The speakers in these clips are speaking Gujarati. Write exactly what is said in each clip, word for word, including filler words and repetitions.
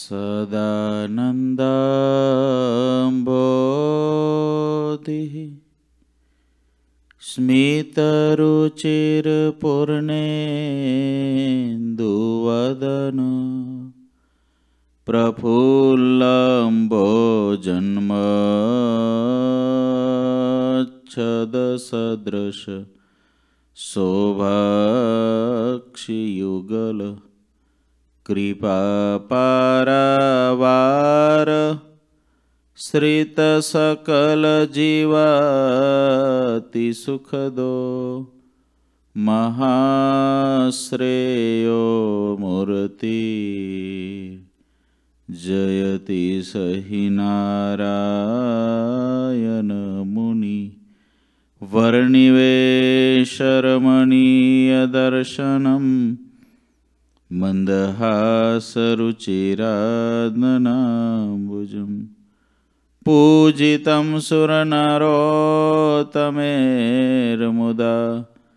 સદાનંદાંબોધિ સ્મિતરુચિરપૂર્ણેન્દુવદન પ્રફુલ્લંબોજન્મચ્છદસદૃશ શોભાક્ષિયુગલ કૃપાપારાવાર શ્રિત સકલ જીવાતિ સુખદો મહાશ્રેયો મૂર્તિ જયતિ સહિ નારાયણ મુનિ વર્ણિવેશરમણીય દર્શનમ મંદહાસરુચિરાદનાંબુજમ પૂજિતમ સુરનરોત્તમેર્મુદા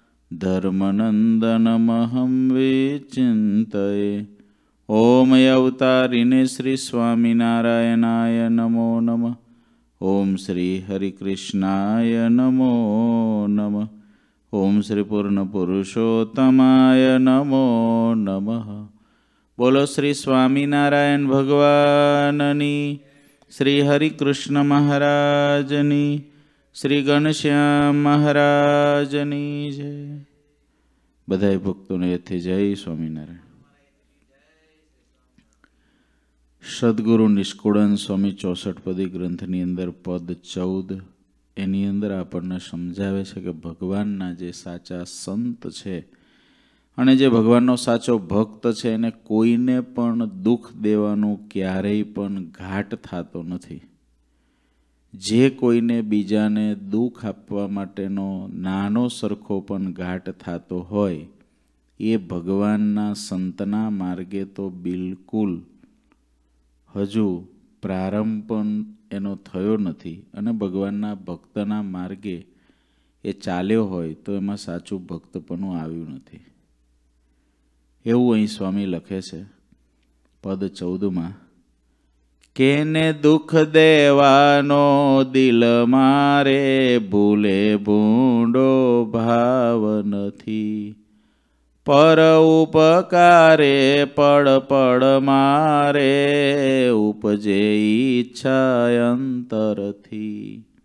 ધર્મનંદનમહં વિચિંતયે. ઓમ અવતારિને શ્રી સ્વામિનારાયણાય નમો નમઃ. ઓમ શ્રી હરિકૃષ્ણાય નમો નમઃ. ઓમ શ્રી પૂર્ણ પુરુષોત્તમાય નમો નમઃ. બોલો શ્રી સ્વામિનારાયણ ભગવાનની, શ્રી હરિકૃષ્ણ મહારાજની, શ્રી ઘનશ્યામ મહારાજની જય. બધાય ભક્તોને એથી જય સ્વામિનારાયણ. સદગુરુ નિષ્કુળન સ્વામી ચોસઠપદી ગ્રંથની અંદર પદ ચૌદ એની અંદર આપણને સમજાવે છે કે ભગવાનના જે સાચા સંત છે અને જે ભગવાનનો સાચો ભક્ત છે એને કોઈને પણ દુઃખ દેવાનું ક્યારેય પણ ઘાટ થતો નથી. જે કોઈને બીજાને દુઃખ આપવા માટેનો નાનો સરખો પણ ઘાટ થતો હોય એ ભગવાનના સંતના માર્ગે તો બિલકુલ હજુ પ્રારંભ પણ એનો થયો નથી અને ભગવાનના ભક્તના માર્ગે એ ચાલ્યો હોય તો એમાં સાચું ભક્તપણું આવ્યું નથી. એવું અહીં સ્વામી લખે છે પદ ચૌદમાં, કેને દુઃખ દેવાનો દિલ મારે ભૂલે ભૂંડો ભાવ નથી. પર ઉપકારે પડ પડ મારે ઉપજે ઈચ્છા અંતરથી.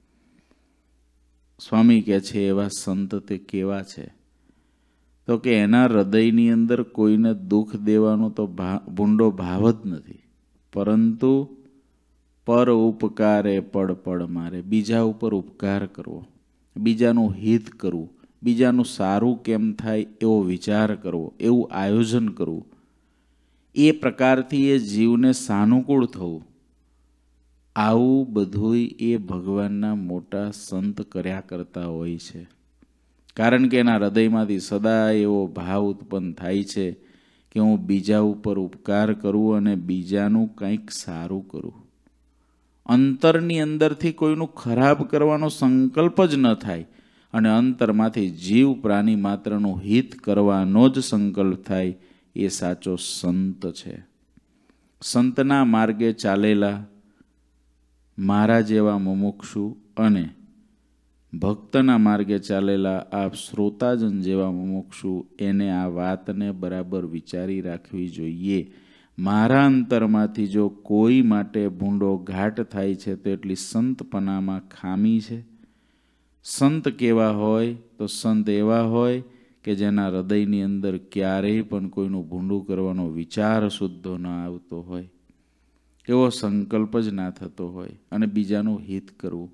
સ્વામી કહે છે એવા સંત તે કેવા છે? તો કે એના હૃદયની અંદર કોઈને દુઃખ દેવાનો તો ભૂંડો ભાવ જ નથી, પરંતુ પર ઉપકારે પડ પડ મારે, બીજા ઉપર ઉપકાર કરવો, બીજાનું હિત કરવું, બીજાનું સારું કેમ થાય એવો વિચાર કરવો, એવું આયોજન કરવું, એ પ્રકારથી એ જીવને સાનુકૂળ થવું, આવું બધુંય એ ભગવાનના મોટા સંત કર્યા કરતા હોય છે. કારણ કે એના હૃદયમાંથી સદા એવો ભાવ ઉત્પન્ન થાય છે કે હું બીજા ઉપર ઉપકાર કરું અને બીજાનું કંઈક સારું કરું. અંતરની અંદરથી કોઈનું ખરાબ કરવાનો સંકલ્પ જ ન થાય અને અંતરમાંથી જીવ પ્રાણી માત્રનું હિત કરવાનો જ સંકલ્પ થાય, એ સાચો સંત છે. સંતના માર્ગે ચાલેલા મારા જેવા મુમુક્ષુ અને ભક્તના માર્ગે ચાલેલા આ શ્રોતાજન જેવા મુમુક્ષુ એને આ વાતને બરાબર વિચારી રાખવી જોઈએ. મારા અંતરમાંથી જો કોઈ માટે ભૂંડો ઘાટ થાય છે તો એટલી સંતપણામાં ખામી છે. સંત કેવા હોય તો સંત એવા હોય કે જેના હૃદયની અંદર ક્યારેય પણ કોઈનું ભૂંડું કરવાનો વિચાર શુદ્ધો ન આવતો હોય, એવો સંકલ્પ જ ના થતો હોય અને બીજાનું હિત કરવું.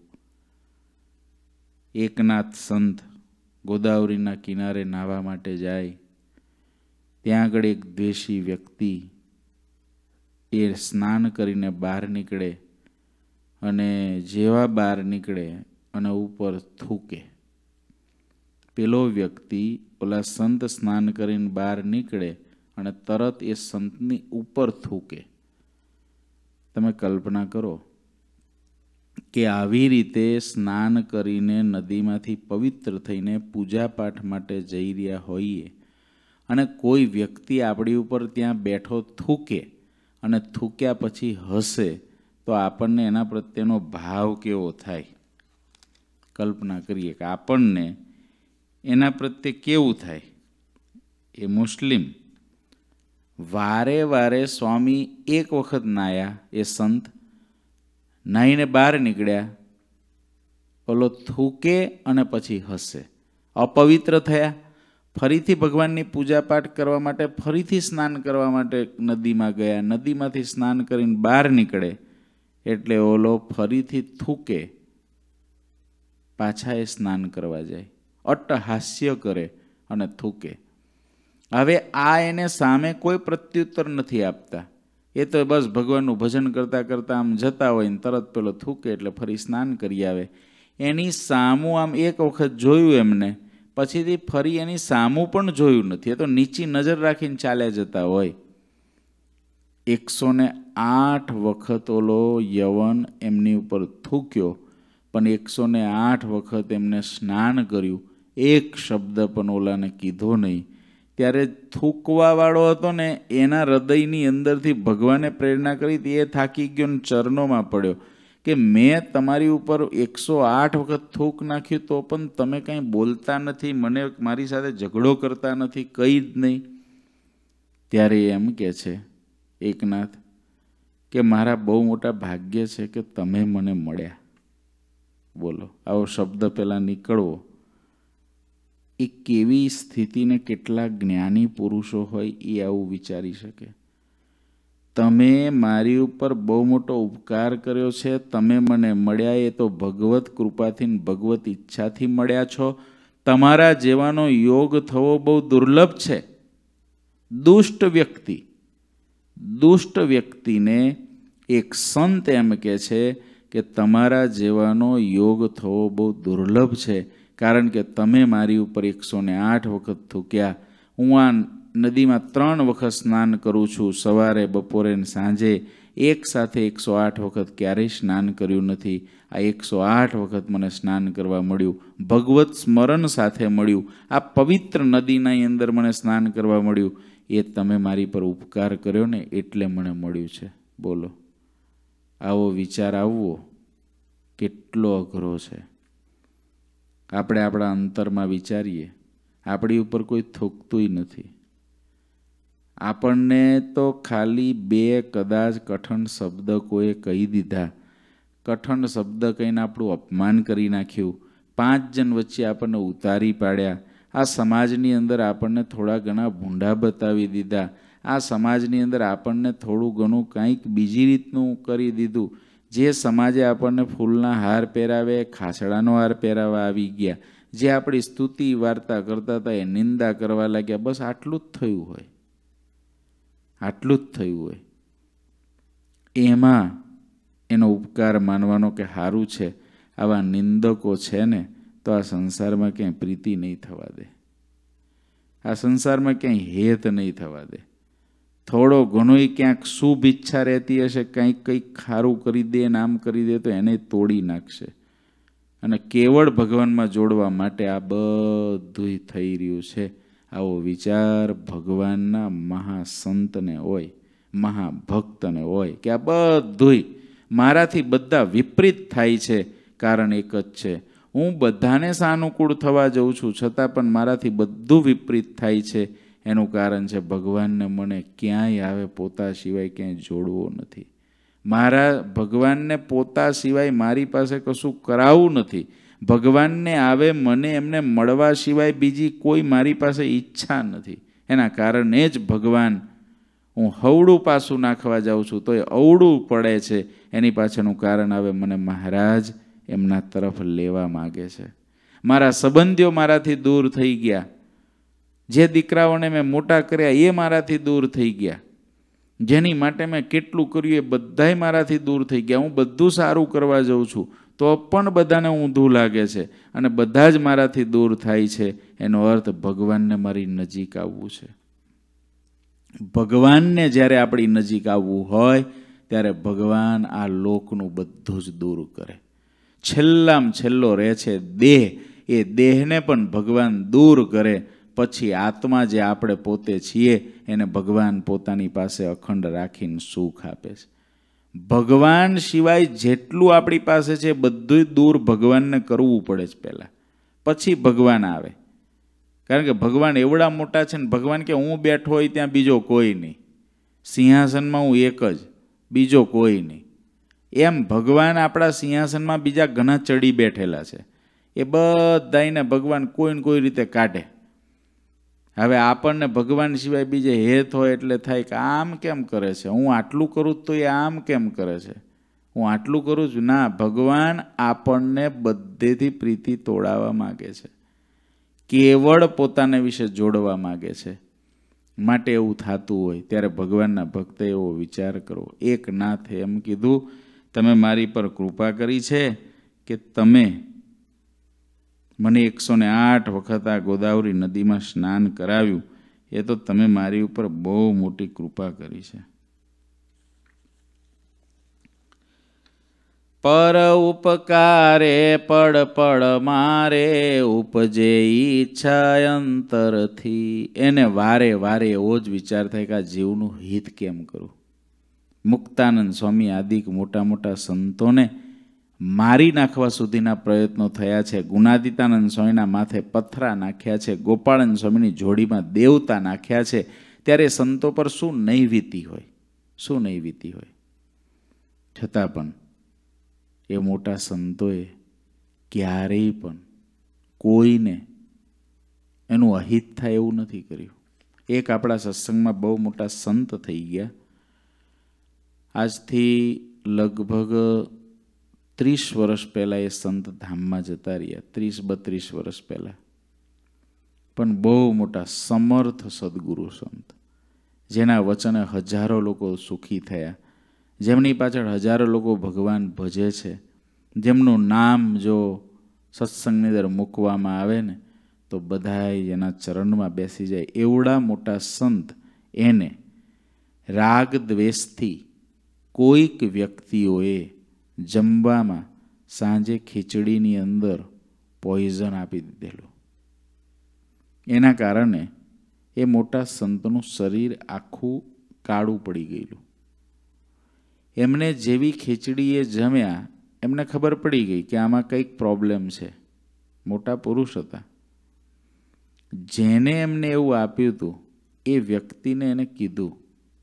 એકનાથ સંત ગોદાવરીના કિનારે નાહવા માટે જાય, ત્યાં આગળ એક દ્વેષી વ્યક્તિ એ સ્નાન કરીને બહાર નીકળે અને જેવા બહાર નીકળે અને ઉપર થૂકે. પેલો વ્યક્તિ ઓલા સંત સ્નાન કરીને બહાર નીકળે અને તરત એ સંતની ઉપર થૂકે. તમે કલ્પના કરો કે આવી રીતે સ્નાન કરીને નદીમાંથી પવિત્ર થઈને પૂજા પાઠ માટે જઈ રહ્યા હોઈએ અને કોઈ વ્યક્તિ આપણી ઉપર ત્યાં બેઠો થૂકે અને થૂક્યા પછી હસે તો આપણને એના પ્રત્યેનો ભાવ કેવો થાય? કલ્પના કરીએ કે આપણને એના પ્રત્યે કેવું થાય. એ મુસ્લિમ વારે વારે સ્વામી એક વખત નાયા, એ સંત નાહીને બહાર નીકળ્યા, ઓલો થૂકે અને પછી હસે, અપવિત્ર થયા, ફરીથી ભગવાનની પૂજાપાઠ કરવા માટે ફરીથી સ્નાન કરવા માટે નદીમાં ગયા, નદીમાંથી સ્નાન કરીને બહાર નીકળે એટલે ઓલો ફરીથી થૂકે, પાછા એ સ્નાન કરવા જાય, અટ્ટહાસ્ય કરે અને થૂકે. હવે આ એને સામે કોઈ પ્રત્યુત્તર નથી આપતા, એ તો બસ ભગવાનનું ભજન કરતાં કરતાં આમ જતા હોય ને તરત પેલો થૂકે એટલે ફરી સ્નાન કરી આવે. એની સામું આમ એક વખત જોયું એમને, પછીથી ફરી એની સામું પણ જોયું નથી. એ તો નીચી નજર રાખીને ચાલ્યા જતા હોય. એકસો ને આઠ વખત ઓલો યવન એમની ઉપર થૂક્યો, પણ એકસો ને આઠ વખત એમને સ્નાન કર્યું, એક શબ્દ પણ ઓલાને કીધો નહીં. ત્યારે થૂકવાવાળો હતો ને એના હૃદયની અંદરથી ભગવાને પ્રેરણા કરી હતી. એ થાકી ગયો ને ચરણોમાં પડ્યો કે મેં તમારી ઉપર એકસો આઠ વખત થૂક નાખ્યું તો પણ તમે કાંઈ બોલતા નથી, મને મારી સાથે ઝઘડો કરતા નથી, કંઈ જ નહીં. ત્યારે એમ કે છે એકનાથ કે મારા બહુ મોટા ભાગ્ય છે કે તમે મને મળ્યા. બોલો, આવો શબ્દ પહેલાં નીકળવો એ કેવી સ્થિતિને કેટલા જ્ઞાની પુરુષો હોય એ આવું વિચારી શકે. તમે મારી ઉપર બહુ મોટો ઉપકાર કર્યો છે, તમે મને મળ્યા એ તો ભગવત કૃપાથી ભગવત ઈચ્છાથી મળ્યા છો. તમારા જેવાનો યોગ થવો બહુ દુર્લભ છે. દુષ્ટ વ્યક્તિ દુષ્ટ વ્યક્તિને એક સંત એમ કહે છે કે તમારા જેવાનો યોગ થવો બહુ દુર્લભ છે, કારણ કે તમે મારી ઉપર એકસો ને આઠ વખત થૂક્યા. હું આ નદીમાં ત્રણ વખત સ્નાન કરું છું, સવારે, બપોરે ને સાંજે. એક સાથે એકસો આઠ વખત ક્યારેય સ્નાન કર્યું નથી. આ એકસો આઠ વખત મને સ્નાન કરવા મળ્યું, ભગવત સ્મરણ સાથે મળ્યું, આ પવિત્ર નદીના અંદર મને સ્નાન કરવા મળ્યું. એ તમે મારી પર ઉપકાર કર્યો ને એટલે મને મળ્યું છે. બોલો, આવો વિચાર આવવો કેટલો અઘરો છે. આપણે આપણા અંતરમાં વિચારીએ, આપણી ઉપર કોઈ થૂકતું નથી. આપણને તો ખાલી બે કદાચ કઠણ શબ્દ કોઈએ કહી દીધા, કઠણ શબ્દ કહીને આપણું અપમાન કરી નાખ્યું, પાંચ જણ વચ્ચે આપણને ઉતારી પાડ્યા, આ સમાજની અંદર આપણને થોડા ઘણા ભૂંડા બતાવી દીધા, આ સમાજની અંદર આપણને થોડું ઘણું કંઈક બીજી રીતનું કરી દીધું. જે સમાજે આપણને ફૂલના હાર પહેરાવે, ખાસડાનો હાર પહેરાવા આવી ગયા, જે આપણી સ્તુતિ વાર્તા કરતા હતા એ નિંદા કરવા લાગ્યા. બસ આટલું જ થયું હોય, આટલું જ થયું હોય. એમાં એનો ઉપકાર માનવાનો કે સારું છે, આવા નિંદકો છે ને તો આ સંસારમાં ક્યાંય પ્રીતિ નહીં થવા દે, આ સંસારમાં ક્યાંય હેત નહીં થવા દે. થોડો ઘણોય ક્યાંક શુભ ઈચ્છા રહેતી હશે, કંઈક કંઈક ખારું કરી દે, નામ કરી દે તો એને તોડી નાખશે. અને કેવળ ભગવાનમાં જોડવા માટે આ બધું થઈ રહ્યું છે. આવો વિચાર ભગવાનના મહાસંતને હોય, મહાભક્તને હોય કે આ બધું મારાથી બધા વિપરીત થાય છે. કારણ એક જ છે, હું બધાને સાનુકૂળ થવા જઉં છું છતાં પણ મારાથી બધું વિપરીત થાય છે. એનું કારણ છે ભગવાનને મને ક્યાંય આવે પોતા સિવાય ક્યાંય જોડવો નથી. મારા ભગવાનને પોતા સિવાય મારી પાસે કશું કરાવવું નથી. ભગવાનને આવે મને એમને મળવા સિવાય બીજી કોઈ મારી પાસે ઈચ્છા નથી. એના કારણે જ ભગવાન હું હવડું પાછું નાખવા જાઉં છું તો એ અવડું પડે છે. એની પાછળનું કારણ આવે મને મહારાજ એમના તરફ લેવા માગે છે. મારા સંબંધીઓ મારાથી દૂર થઈ ગયા, જે દીકરાઓને મેં મોટા કર્યા એ મારાથી દૂર થઈ ગયા, જેની માટે મેં કેટલું કર્યું એ બધાય મારાથી દૂર થઈ ગયા. હું બધું સારું કરવા જાઉં છું તો પણ બધાને ઊંધું લાગે છે અને બધા જ મારાથી દૂર થાય છે. એનો અર્થ ભગવાનને મારી નજીક આવવું છે. ભગવાનને જ્યારે આપણી નજીક આવવું હોય ત્યારે ભગવાન આ લોકનું બધું જ દૂર કરે. છેલ્લામાં છેલ્લો રહે છે દેહ, એ દેહને પણ ભગવાન દૂર કરે પછી આત્મા જે આપણે પોતે છીએ એને ભગવાન પોતાની પાસે અખંડ રાખીને સુખ આપે છે. ભગવાન સિવાય જેટલું આપણી પાસે છે બધું દૂર ભગવાનને કરવું પડે છે પહેલાં, પછી ભગવાન આવે. કારણ કે ભગવાન એવડા મોટા છે ને, ભગવાન કે હું બેઠો હોય ત્યાં બીજો કોઈ નહીં, સિંહાસનમાં હું એક જ, બીજો કોઈ નહીં. એમ ભગવાન આપણા સિંહાસનમાં બીજા ઘણા ચડી બેઠેલા છે, એ બધાને ભગવાન કોઈ ને કોઈ રીતે કાઢે. હવે આપણને ભગવાન સિવાય બીજે હેત હોય એટલે થાય કે આમ કેમ કરે છે, હું આટલું કરું તો એ આમ કેમ કરે છે, હું આટલું કરું છું. ના, ભગવાન આપણને બધેથી પ્રીતિ તોડાવવા માગે છે, કેવળ પોતાને વિશે જોડવા માગે છે. માટે એવું થતું હોય ત્યારે ભગવાનના ભક્તે એવો વિચાર કરવો. એક નાથે એમ કીધું, તમે મારી પર કૃપા કરી છે કે તમે મને એકસો ને આઠ વખત આ ગોદાવરી નદીમાં સ્નાન કરાવ્યું, એ તો તમે મારી ઉપર બહુ મોટી કૃપા કરી છે. પર ઉપકારે પડ પડ મારે ઉપજે ઈચ્છા અંતરથી. એને વારે વારે એવો જ વિચાર થાય કે આ જીવનું હિત કેમ કરું. મુક્તાનંદ સ્વામી આદિક મોટા મોટા સંતોને મારી નાખવા સુધીના પ્રયત્નો થયા છે. ગુણાદિતાનંદ સ્વામીના માથે પથરા નાખ્યા છે, ગોપાળન સ્વામીની જોડીમાં દેવતા નાખ્યા છે. ત્યારે સંતો પર શું નહીં વીતી હોય, શું નહીં વીતી હોય. છતાં પણ એ મોટા સંતોએ ક્યારેય પણ કોઈને એનું અહિત થાય એવું નથી કર્યું. એક આપણા સત્સંગમાં બહુ મોટા સંત થઈ ગયા, આજથી લગભગ ત્રીસ વર્ષ પહેલાં એ સંત ધામમાં જતા રહ્યા, ત્રીસ બત્રીસ વર્ષ પહેલાં. પણ બહુ મોટા સમર્થ સદગુરુ સંત, જેના વચને હજારો લોકો સુખી થયા, જેમની પાછળ હજારો લોકો ભગવાન ભજે છે, જેમનું નામ જો સત્સંગની અંદર મૂકવામાં આવે ને તો બધાય એના ચરણમાં બેસી જાય. એવડા મોટા સંત એને રાગ દ્વેષથી કોઈક વ્યક્તિઓએ જમવામાં સાંજે ખીચડીની અંદર પોઈઝન આપી દીધેલું. એના કારણે એ મોટા સંતનું શરીર આખું કાળું પડી ગયેલું. એમને જેવી ખીચડી એ જમ્યા, એમને ખબર પડી ગઈ કે આમાં કંઈક પ્રોબ્લેમ છે. મોટા પુરુષ હતા. જેને એમને એવું આપ્યું હતું એ વ્યક્તિને એને કીધું,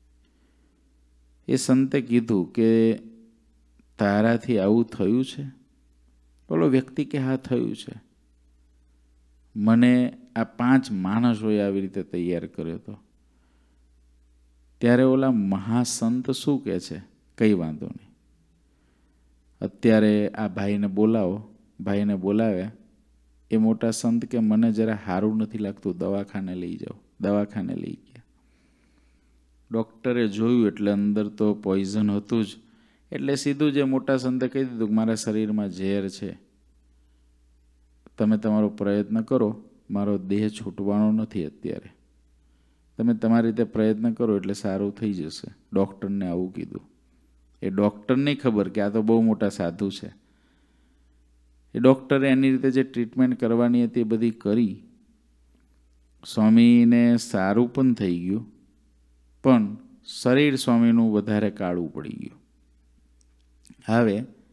એ સંતે કીધું કે તારાથી આવું થયું છે? બોલો વ્યક્તિ કે હા થયું છે. મને આ પાંચ માણસોએ આવી રીતે તૈયાર કર્યો હતો. ત્યારે ઓલા મહાસંત શું કહે છે, કંઈ વાંધો નહીં, અત્યારે આ ભાઈને બોલાવો. ભાઈને બોલાવ્યા. એ મોટા સંત કે મને જરા સારું નથી લાગતું, દવાખાને લઈ જાઓ. દવાખાને લઈ ગયા. ડૉક્ટરે જોયું એટલે અંદર તો પોઈઝન હતું જ, એટલે સીધું જે મોટા સંતે કહી દીધું કે મારા શરીરમાં ઝેર છે, તમે તમારો પ્રયત્ન કરો, મારો દેહ છૂટવાનો નથી અત્યારે, તમે તમારી રીતે પ્રયત્ન કરો એટલે સારું થઈ જશે. ડૉક્ટરને આવું કીધું. એ ડૉક્ટરને ખબર કે આ તો બહુ મોટા સાધુ છે. એ ડૉક્ટરે એની રીતે જે ટ્રીટમેન્ટ કરવાની હતી એ બધી કરી. સ્વામીને સારું પણ થઈ ગયું, પણ શરીર સ્વામીનું વધારે કાળું પડી ગયું. હવે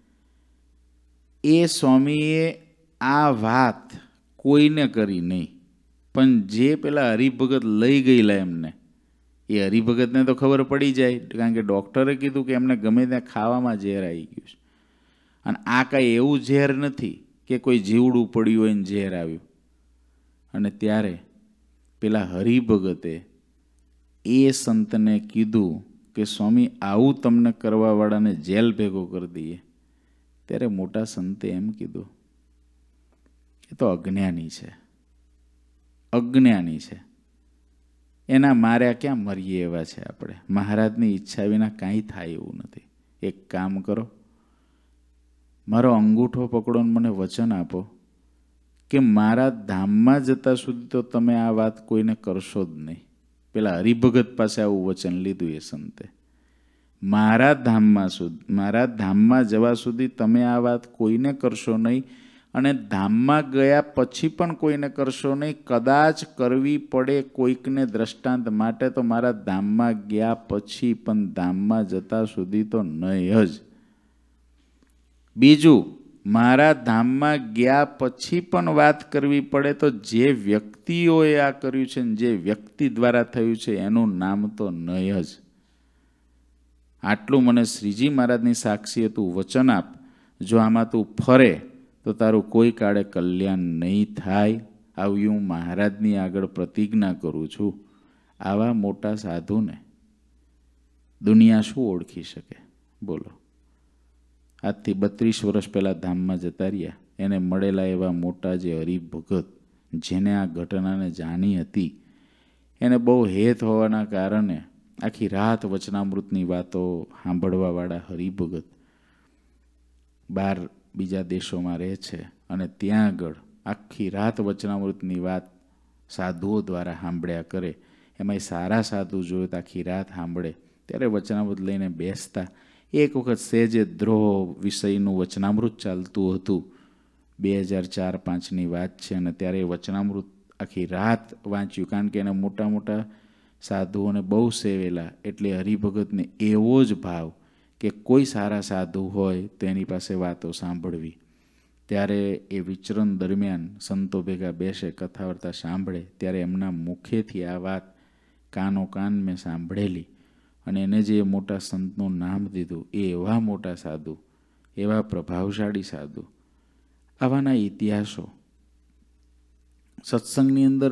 એ સ્વામીએ આ વાત કોઈને કરી નહીં, પણ જે પેલા હરિભગત લઈ ગયેલા એમને, એ હરિભગતને તો ખબર પડી જાય, કારણ કે ડૉક્ટરે કીધું કે એમને ગમે ત્યાં ખાવામાં ઝેર આવી ગયું છે. અને આ કાંઈ એવું ઝેર નથી કે કોઈ જીવડું પડ્યું હોય ને ઝેર આવ્યું. અને ત્યારે પેલા હરિભગતે એ સંતને કીધું કે સ્વામી આવું તમને કરવાવાળાને જેલ ભેગો કરી દઈએ. ત્યારે મોટા સંતે એમ કીધું, એ તો અજ્ઞાની છે, અજ્ઞાની છે, એના માર્યા ક્યાં મરીએ એવા છે આપણે. મહારાજની ઈચ્છા વિના કાંઈ થાય એવું નથી. એક કામ કરો, મારો અંગૂઠો પકડો ને મને વચન આપો કે મારા ધામમાં જતા સુધી તો તમે આ વાત કોઈને કરશો જ નહીં. પેલા હરિભગત પાસે આવું વચન લીધું એ સંતે. મારા ધામમાં સુધી, મારા ધામમાં જવા સુધી તમે આ વાત કોઈને કરશો નહીં, અને ધામમાં ગયા પછી પણ કોઈને કરશો નહીં. કદાચ કરવી પડે કોઈકને દ્રષ્ટાંત માટે તો મારા ધામમાં ગયા પછી, પણ ધામમાં જતા સુધી તો નહીં જ. બીજું, મારા ધામમાં ગયા પછી પણ વાત કરવી પડે તો જે વ્યક્તિઓએ આ કર્યું છે, જે વ્યક્તિ દ્વારા થયું છે, એનું નામ તો નહીં જ. આટલું મને શ્રીજી મહારાજની સાક્ષી તું વચન આપ, જો આમાં તું ફરે તો તારું કોઈ કાળે કલ્યાણ નહીં થાય. આવી હું મહારાજની આગળ પ્રતિજ્ઞા કરું છું. આવા મોટા સાધુને દુનિયા શું ઓળખી શકે? બોલો. આજથી બત્રીસ વર્ષ પહેલાં ધામમાં જતા રહ્યા, એને મળેલા એવા મોટા જે હરિભગત, જેને આ ઘટનાને જાણી હતી, એને બહુ હેત હોવાના કારણે આખી રાત વચનામૃતની વાતો સાંભળવાવાળા હરિભગત બહાર બીજા દેશોમાં રહે છે અને ત્યાં આગળ આખી રાત વચનામૃતની વાત સાધુઓ દ્વારા સાંભળ્યા કરે. એમાંય સારા સાધુ જોઈએ તો આખી રાત સાંભળે. ત્યારે વચનામૃત લઈને બેસતા. એક વખત સહેજે દ્રોહ વિષયનું વચનામૃત ચાલતું હતું. બે હજાર ચાર પાંચની વાત છે અને ત્યારે વચનામૃત આખી રાત વાંચ્યું, કારણ કે એને મોટા મોટા સાધુઓને બહુ સેવેલા, એટલે હરિભગતને એવો જ ભાવ કે કોઈ સારા સાધુ હોય તો એની પાસે વાતો સાંભળવી. ત્યારે એ વિચરણ દરમિયાન સંતો ભેગા બેસે, કથા વાર્તા સાંભળે, ત્યારે એમના મુખેથી આ વાત કાનો કાન મેં સાંભળેલી અને એને જે મોટા સંતનું નામ દીધું, એ એવા મોટા સાધુ, એવા પ્રભાવશાળી સાધુ. આવાના ઇતિહાસો સત્સંગની અંદર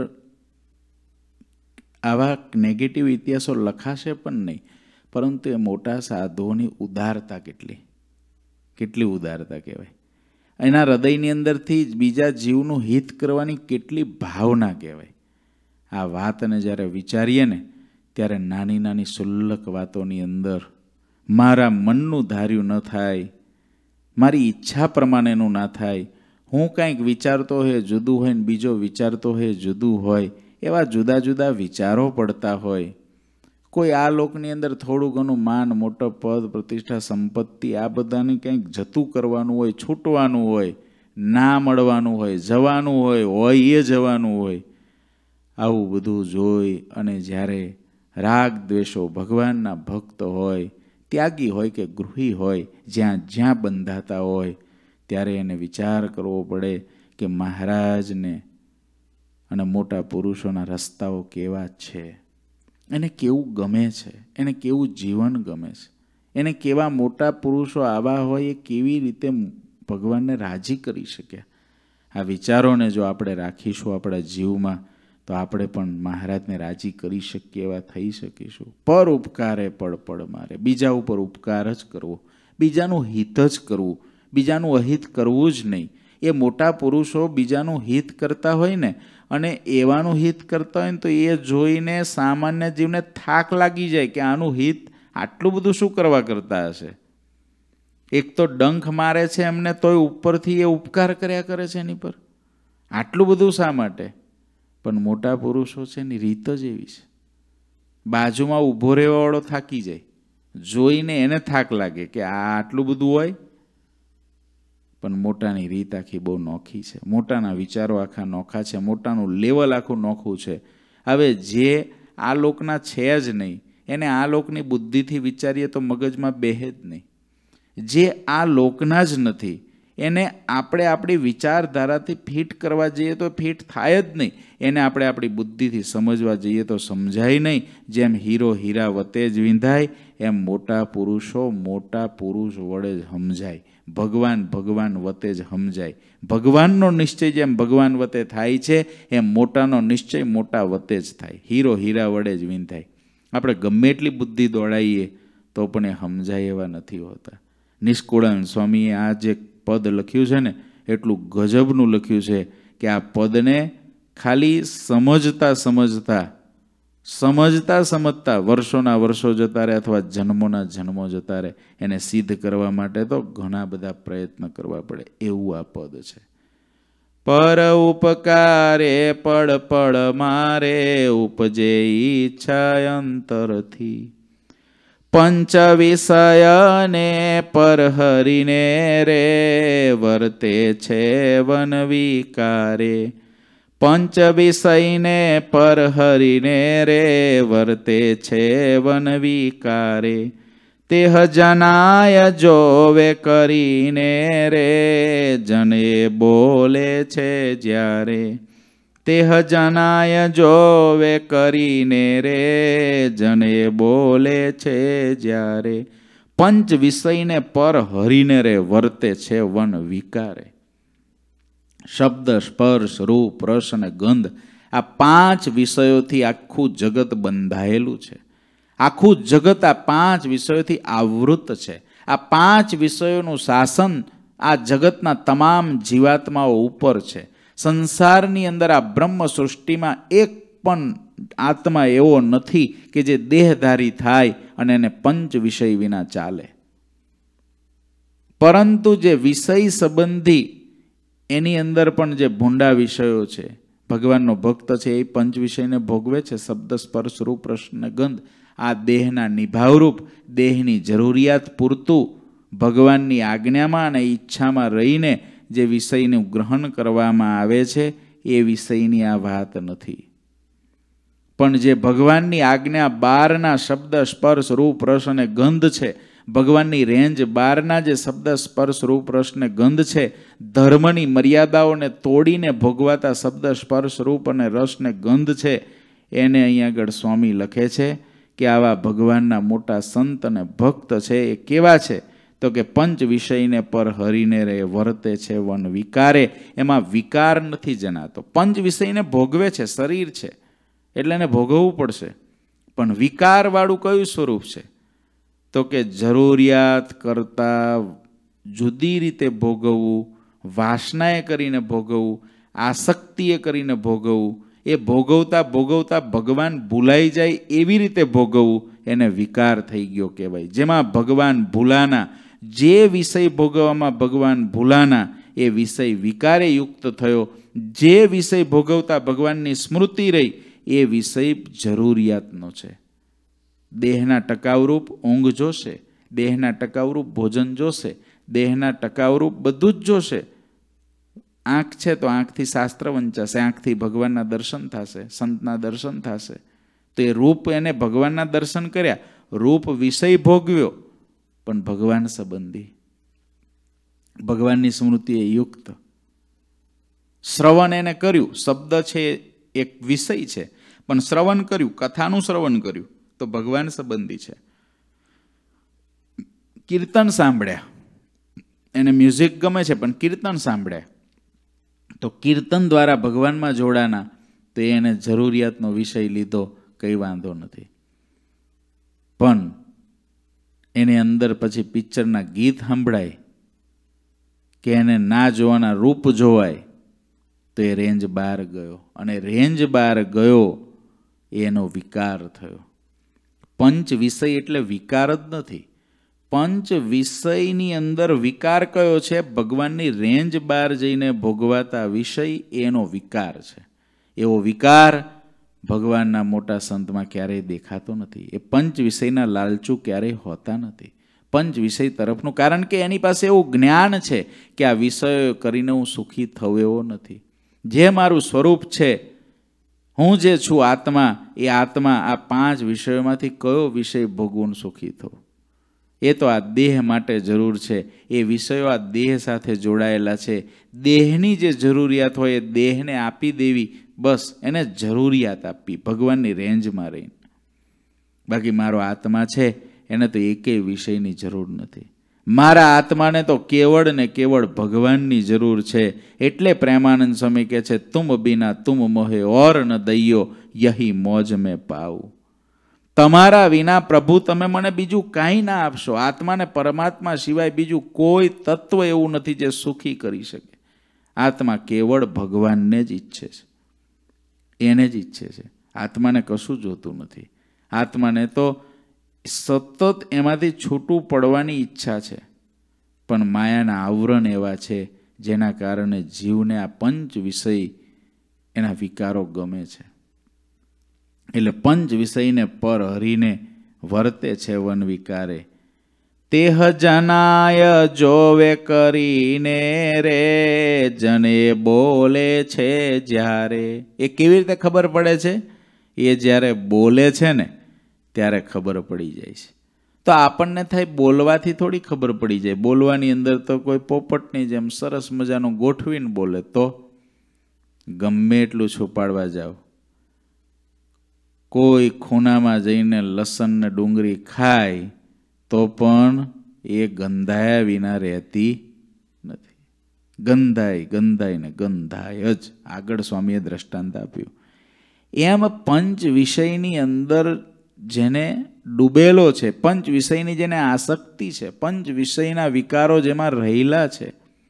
આવા નેગેટિવ ઇતિહાસો લખાશે પણ નહીં, પરંતુ એ મોટા સાધુઓની ઉદારતા કેટલી કેટલી ઉદારતા કહેવાય. એના હૃદયની અંદરથી બીજા જીવનું હિત કરવાની કેટલી ભાવના કહેવાય. આ વાતને જ્યારે વિચારીએ ને ત્યારે નાની નાની સુલ્લક વાતોની અંદર મારા મનનું ધાર્યું ન થાય, મારી ઈચ્છા પ્રમાણેનું ના થાય, હું કંઈક વિચારતો હોય જુદું હોય ને બીજો વિચારતો હોય જુદું હોય, એવા જુદા જુદા વિચારો પડતા હોય. કોઈ આ લોકની અંદર થોડું ઘણું માન, મોટો પદ, પ્રતિષ્ઠા, સંપત્તિ, આ બધાને કંઈક જતું કરવાનું હોય, છૂટવાનું હોય, ના મળવાનું હોય, જવાનું હોય, હોય એ જવાનું હોય. આવું બધું જોઈ અને જ્યારે રાગ દ્વેષો ભગવાનના ભક્ત હોય, ત્યાગી હોય કે ગૃહી હોય, જ્યાં જ્યાં બંધાતા હોય, ત્યારે એને વિચાર કરવો પડે કે મહારાજને અને મોટા પુરુષોના રસ્તાઓ કેવા છે, એને કેવું ગમે છે, એને કેવું જીવન ગમે છે, એને કેવા મોટા પુરુષો આવા હોય એ કેવી રીતે ભગવાનને રાજી કરી શક્યા. આ વિચારોને જો આપણે રાખીશું આપણા જીવમાં તો આપણે પણ મહારાજને રાજી કરી શકીએ એવા થઈ શકીશું. પર ઉપકારે પડ પડ મારે, બીજા ઉપર ઉપકાર જ કરવો, બીજાનું હિત જ કરવું, બીજાનું અહિત કરવું જ નહીં. એ મોટા પુરુષો બીજાનું હિત કરતા હોય ને, અને એવાનું હિત કરતા હોય ને તો એ જોઈને સામાન્ય જીવને થાક લાગી જાય કે આનું હિત આટલું બધું શું કરવા કરતા હશે. એક તો ડંખ મારે છે એમને, તોય ઉપરથી એ ઉપકાર કર્યા કરે છે એની પર. આટલું બધું શા માટે? પણ મોટા પુરુષો છે એની રીત જ એવી છે. બાજુમાં ઊભો રહેવાવાળો થાકી જાય, જોઈને એને થાક લાગે કે આ આટલું બધું હોય. પણ મોટાની રીત આખી બહુ નોખી છે, મોટાના વિચારો આખા નોખા છે, મોટાનું લેવલ આખું નોખું છે. હવે જે આ લોકના છે જ નહીં, એને આ લોકની બુદ્ધિથી વિચારીએ તો મગજમાં બેહે જ નહીં. જે આ લોકના જ નથી એને આપણે આપણી વિચારધારાથી ફિટ કરવા જઈએ તો ફિટ થાય જ નહીં. એને આપણે આપણી બુદ્ધિથી સમજવા જઈએ તો સમજાય નહીં. જેમ હીરો હીરા વતે જ વિંધાય, એમ મોટા પુરુષો મોટા પુરુષ વડે જ સમજાય, ભગવાન ભગવાન વતે જ સમજાય. ભગવાનનો નિશ્ચય જેમ ભગવાન વતે થાય છે, એમ મોટાનો નિશ્ચય મોટા વતે જ થાય, હીરો હીરા વડે જ વિંધાય. આપણે ગમે એટલી બુદ્ધિ દોડાઈએ તો પણ એ સમજાય એવા નથી હોતા. નિષ્કુળાનંદ સ્વામીએ આ જે પદ લખ્યું છે ને, એટલું ગજબનું લખ્યું છે કે આ પદને ખાલી સમજતા સમજતા સમજતા સમજતા વર્ષોના વર્ષો જતા રહે અથવા જન્મોના જન્મો જતા રહે, એને સિદ્ધ કરવા માટે તો ઘણા બધા પ્રયત્ન કરવા પડે. એવું આ પદ છે. પર ઉપકારે પડ પડ મારે, ઉપજે ઈચ્છા અંતરથી. પંચ વિષયને પર હરીને રે વર્તે છે વન વિકારે. પંચ વિષયને પર હરીને રે વર્તે છે વન વિકારે. તેહ જનાય જોવે કરીને રે જને બોલે છે જ્યારે. તેહ જનાય જોવે કરીને રે જને બોલે છે જ્યારે. પંચ વિષયને પર હરીને રે વર્તે છે વન વિકારે. શબ્દ, સ્પર્શ, રૂપ, રસ અને ગંધ આ પાંચ વિષયોથી આખું જગત બંધાયેલું છે. આખું જગત આ પાંચ વિષયોથી આવૃત છે. આ પાંચ વિષયોનું શાસન આ જગતના તમામ જીવાત્માઓ ઉપર છે. સંસારની અંદર આ બ્રહ્મ સૃષ્ટિમાં એક પણ આત્મા એવો નથી કે જે દેહધારી થાય અને એને પંચ વિષય વિના ચાલે. પરંતુ જે વિષય સંબંધી એની અંદર પણ જે ભૂંડા વિષયો છે, ભગવાનનો ભક્ત છે એ પંચ વિષયને ભોગવે છે. શબ્દ, સ્પર્શ, રૂપ, રસ અને ગંધ આ દેહના નિભાવરૂપ, દેહની જરૂરિયાત પૂરતું ભગવાનની આજ્ઞામાં અને ઈચ્છામાં રહીને જે વિષયનું ગ્રહણ કરવામાં આવે છે એ વિષયની આ વાત નથી. પણ જે ભગવાનની આજ્ઞા બહારના શબ્દ, સ્પર્શ, રૂપ, રસ અને ગંધ છે, ભગવાનની રેન્જ બહારના જે શબ્દ, સ્પર્શ, રૂપ, રસ અને ગંધ છે, ધર્મની મર્યાદાઓને તોડીને ભોગવાતા શબ્દ, સ્પર્શ, રૂપ અને રસ ને ગંધ છે, એને અહીંયા આગળ સ્વામી લખે છે કે આવા ભગવાનના મોટા સંત અને ભક્ત છે એ કેવા છે તો કે પંચ વિષયને પર હરીને રે વર્તે છે વન વિકારે. એમાં વિકાર નથી જણાતો. પંચ વિષયને ભોગવે છે, શરીર છે એટલે એને ભોગવવું પડશે. પણ વિકારવાળું કયું સ્વરૂપ છે તો કે જરૂરિયાત કરતાં જુદી રીતે ભોગવવું, વાસનાએ કરીને ભોગવવું, આસક્તિએ કરીને ભોગવવું, એ ભોગવતા ભોગવતા ભગવાન ભૂલાઈ જાય એવી રીતે ભોગવવું, એને વિકાર થઈ ગયો કહેવાય. જેમાં ભગવાન ભૂલાના, જે વિષય ભોગવવામાં ભગવાન ભૂલાના એ વિષય વિકારે યુક્ત થયો. જે વિષય ભોગવતા ભગવાનની સ્મૃતિ રહી એ વિષય જરૂરિયાતનો છે. દેહના ટકાઉરૂપ ઊંઘ જોશે, દેહના ટકાઉરૂપ ભોજન જોશે, દેહના ટકાઉરૂપ બધું જ જોશે. આંખ છે તો આંખથી શાસ્ત્ર વંચાશે, આંખથી ભગવાનના દર્શન થશે, સંતના દર્શન થશે. તો એ રૂપ એને ભગવાનના દર્શન કર્યા, રૂપ વિષય ભોગવ્યો પણ ભગવાન સંબંધી, ભગવાનની સ્મૃતિએ યુક્ત. શ્રવણ એને કર્યું, શબ્દ છે એક વિષય છે પણ શ્રવણ કર્યું, કથાનું શ્રવણ કર્યું તો ભગવાન સંબંધી છે. કીર્તન સાંભળ્યા, એને મ્યુઝિક ગમે છે પણ કીર્તન સાંભળ્યા તો કીર્તન દ્વારા ભગવાનમાં જોડાના, તો એને જરૂરિયાતનો વિષય લીધો, કંઈ વાંધો નથી. પણ એની અંદર પછી પિક્ચરના ગીત સાંભળાય કે એને ના જોવાના રૂપ જોવાય તો એ રેન્જ બહાર ગયો, અને રેન્જ બહાર ગયો એનો વિકાર થયો. પંચ વિષય એટલે વિકાર જ નથી. પંચ વિષયની અંદર વિકાર કયો છે? ભગવાનની રેન્જ બહાર જઈને ભોગવાતા વિષય, એનો વિકાર છે. એવો વિકાર ભગવાનના મોટા સંતમાં ક્યારેય દેખાતો નથી. એ પંચ વિષયના લાલચુ ક્યારેય હોતા નથી પંચ વિષય તરફનું. કારણ કે એની પાસે એવું જ્ઞાન છે કે આ વિષયો કરીને હું સુખી થવું એવો નથી. જે મારું સ્વરૂપ છે, હું જે છું આત્મા, એ આત્મા આ પાંચ વિષયોમાંથી કયો વિષય ભોગવું સુખી થવું, એ તો આ દેહ માટે જરૂર છે. એ વિષયો આ દેહ સાથે જોડાયેલા છે. દેહની જે જરૂરિયાત હોય એ દેહને આપી દેવી, બસ એને જરૂરિયાત આપવી ભગવાનની રેન્જમાં રહીને. બાકી મારો આત્મા છે એને તો એકેય વિષયની જરૂર નથી. મારા આત્માને તો કેવળ ને કેવળ ભગવાનની જરૂર છે. એટલે પ્રેમાનંદ સ્વામી કહે છે, તુમ બિના તુમ મોહે ઓર ન દઈયો યહી મોજ મેં પાઉં. તમારા વિના પ્રભુ તમે મને બીજું કાંઈ ના આપશો. આત્માને પરમાત્મા સિવાય બીજું કોઈ તત્વ એવું નથી જે સુખી કરી શકે. આત્મા કેવળ ભગવાનને જ ઈચ્છે છે, એને જ ઈચ્છે છે. આત્માને કશું જોતું નથી. આત્માને તો સતત એમાંથી છૂટું પડવાની ઈચ્છા છે, પણ માયાના આવરણ એવા છે જેના કારણે જીવને આ પંચ વિષય એના વિકારો ગમે છે. એટલે પંચ વિષયને પર હરીને વર્તે છે વન વિકારે. તેહ જનાય જોવે કરીને રે, જને બોલે છે જ્યારે. એ કેવી રીતે ખબર પડે છે? એ જ્યારે બોલે છે ને ત્યારે ખબર પડી જાય છે. તો આપણને થાય બોલવાથી થોડી ખબર પડી જાય. બોલવાની અંદર તો કોઈ પોપટની જેમ સરસ મજાનું ગોઠવીને બોલે તો ગમે એટલું છુપાડવા જાઓ, કોઈ ખૂણામાં જઈને લસણ ને ડુંગળી ખાય તો પણ એ ગંધાયા વિના રહેતી નથી. ગંધાય ગંધાય ને ગંધાય જ. આગળ સ્વામીએ દ્રષ્ટાંત આપ્યું. એમ પંચ વિષયની અંદર જેને ડૂબેલો છે, પંચ વિષયની જેને આસક્તિ છે, પંચ વિષયના વિકારો જેમાં રહેલા છે,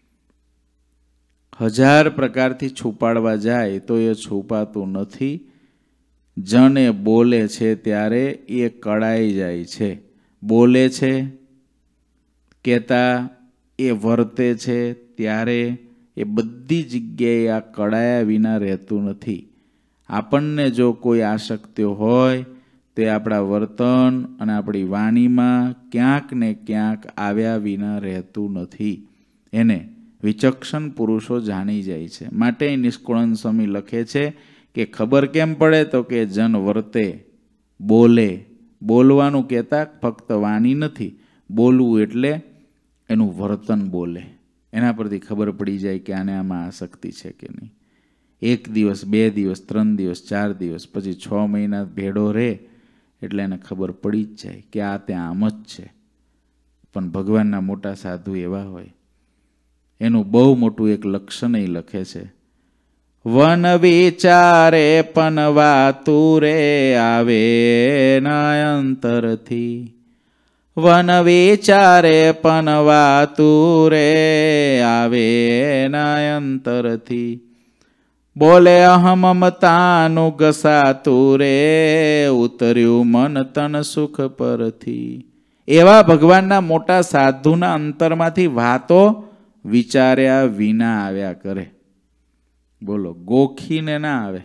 હજાર પ્રકારથી છુપાડવા જાય તો એ છુપાતું નથી. જણે બોલે છે ત્યારે એ કળાઈ જાય છે. બોલે છે કહેતા એ વર્તે છે ત્યારે એ બધી જગ્યાએ આ કળાયા વિના રહેતું નથી. આપણને જો કોઈ આસક્તિઓ હોય તો એ આપણા વર્તન અને આપણી વાણીમાં ક્યાંક ને ક્યાંક આવ્યા વિના રહેતું નથી. એને વિચક્ષણ પુરુષો જાણી જાય છે. માટે નિષ્કુળાનંદ સ્વામી લખે છે કે ખબર કેમ પડે? તો કે જન વર્તે, બોલે. બોલવાનું કહેતા ફક્ત વાણી નથી, બોલવું એટલે એનું વર્તન બોલે. એના પરથી ખબર પડી જાય કે આને આમાં આસક્તિ છે કે નહીં. એક દિવસ, બે દિવસ, ત્રણ દિવસ, ચાર દિવસ, પછી છ મહિના ભેડો રહે એટલે એને ખબર પડી જ જાય કે આ ત્યાં આમ જ છે. પણ ભગવાનના મોટા સાધુ એવા હોય, એનું બહુ મોટું એક લક્ષણ એ લખે છે. વન વિચારે પન વાતુરે આવે અંતરથી. વન વિચારે પન વાતુરે આવે અંતરથી. બોલે અહમ મમતાનું ગસાતું રે, ઉતર્યું મન તન સુખ પરથી. એવા ભગવાનના મોટા સાધુના અંતરમાંથી વાતો વિચાર્યા વિના આવ્યા કરે. બોલો, ગોખીને ના આવે.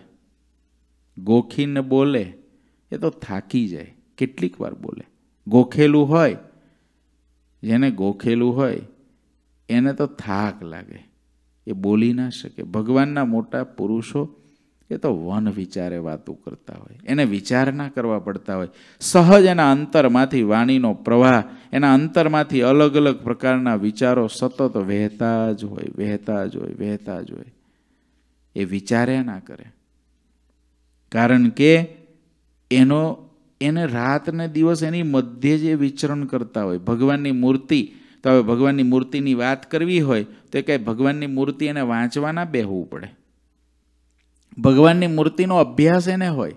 ગોખીને બોલે એ તો થાકી જાય. કેટલીક વાર બોલે. ગોખેલું હોય, જેને ગોખેલું હોય એને તો થાક લાગે, એ બોલી ના શકે. ભગવાનના મોટા પુરુષો એ તો વન વિચારે વાતો કરતા હોય, એને વિચાર ના કરવા પડતા હોય. સહજ એના અંતરમાંથી વાણીનો પ્રવાહ, એના અંતરમાંથી અલગ અલગ પ્રકારના વિચારો સતત વહેતા જ હોય, વહેતા જ હોય, વહેતા જ હોય. એ વિચાર્યા ના કરે. કારણ કે એનો એને રાત ને દિવસ એની મધ્ય જે વિચરણ કરતા હોય. ભગવાનની મૂર્તિ, તો હવે ભગવાનની મૂર્તિની વાત કરવી હોય તો એ કાંઈ ભગવાનની મૂર્તિ એને વાંચવા ના બેહવું પડે. ભગવાનની મૂર્તિનો અભ્યાસ એને હોય,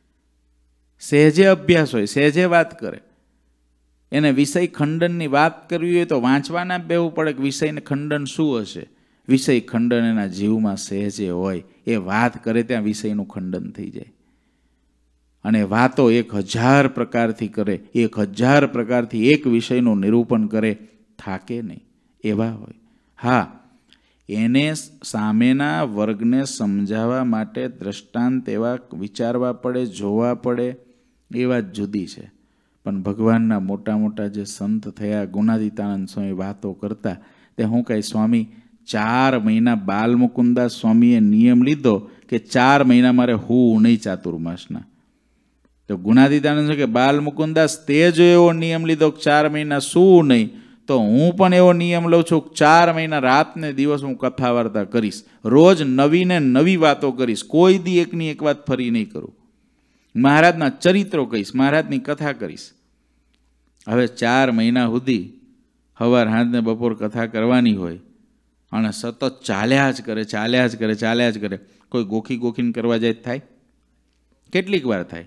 સહેજે અભ્યાસ હોય, સહેજે વાત કરે. એને વિષય ખંડનની વાત કરવી હોય તો વાંચવા ના બેહવું પડે કે વિષયને ખંડન શું હશે. વિષય ખંડન એના જીવમાં સહેજે હોય, એ વાત કરે ત્યાં વિષયનું ખંડન થઈ જાય. અને વાતો એક હજાર પ્રકારથી કરે, એક હજાર પ્રકારથી એક વિષયનું નિરૂપણ કરે, થાકે નહીં. એવા હોય. હા, એને સામેના વર્ગને સમજાવવા માટે દ્રષ્ટાંત એવા વિચારવા પડે, જોવા પડે, એ વાત જુદી છે. પણ ભગવાનના મોટા મોટા જે સંત થયા, ગુણાતીતાનંદ સ્વામી વાતો કરતા, તે હું કાંઈ સ્વામી ચાર મહિના બાલમુકુદાસ સ્વામીએ નિયમ લીધો કે ચાર મહિના મારે હું નહીં ચાતુર્માસના. તો ગુણાતીતાનંદ કે બાલમુકુદાસ તે જો એવો નિયમ લીધો ચાર મહિના શું નહીં, તો હું પણ એવો નિયમ લઉં છું ચાર મહિના રાત ને દિવસ હું કથા વાર્તા કરીશ. રોજ નવી ને નવી વાતો કરીશ. કોઈ દી એકની એક વાત ફરી નહીં કરું. મહારાજના ચરિત્રો કહીશ, મહારાજની કથા કરીશ. હવે ચાર મહિના સુધી સવાર સાંજ ને બપોર કથા કરવાની હોય અને સતત ચાલ્યા જ કરે, ચાલ્યા જ કરે, ચાલ્યા જ કરે. કોઈ ગોખી ગોખીને કરવા જાય થાય? કેટલીક વાર થાય.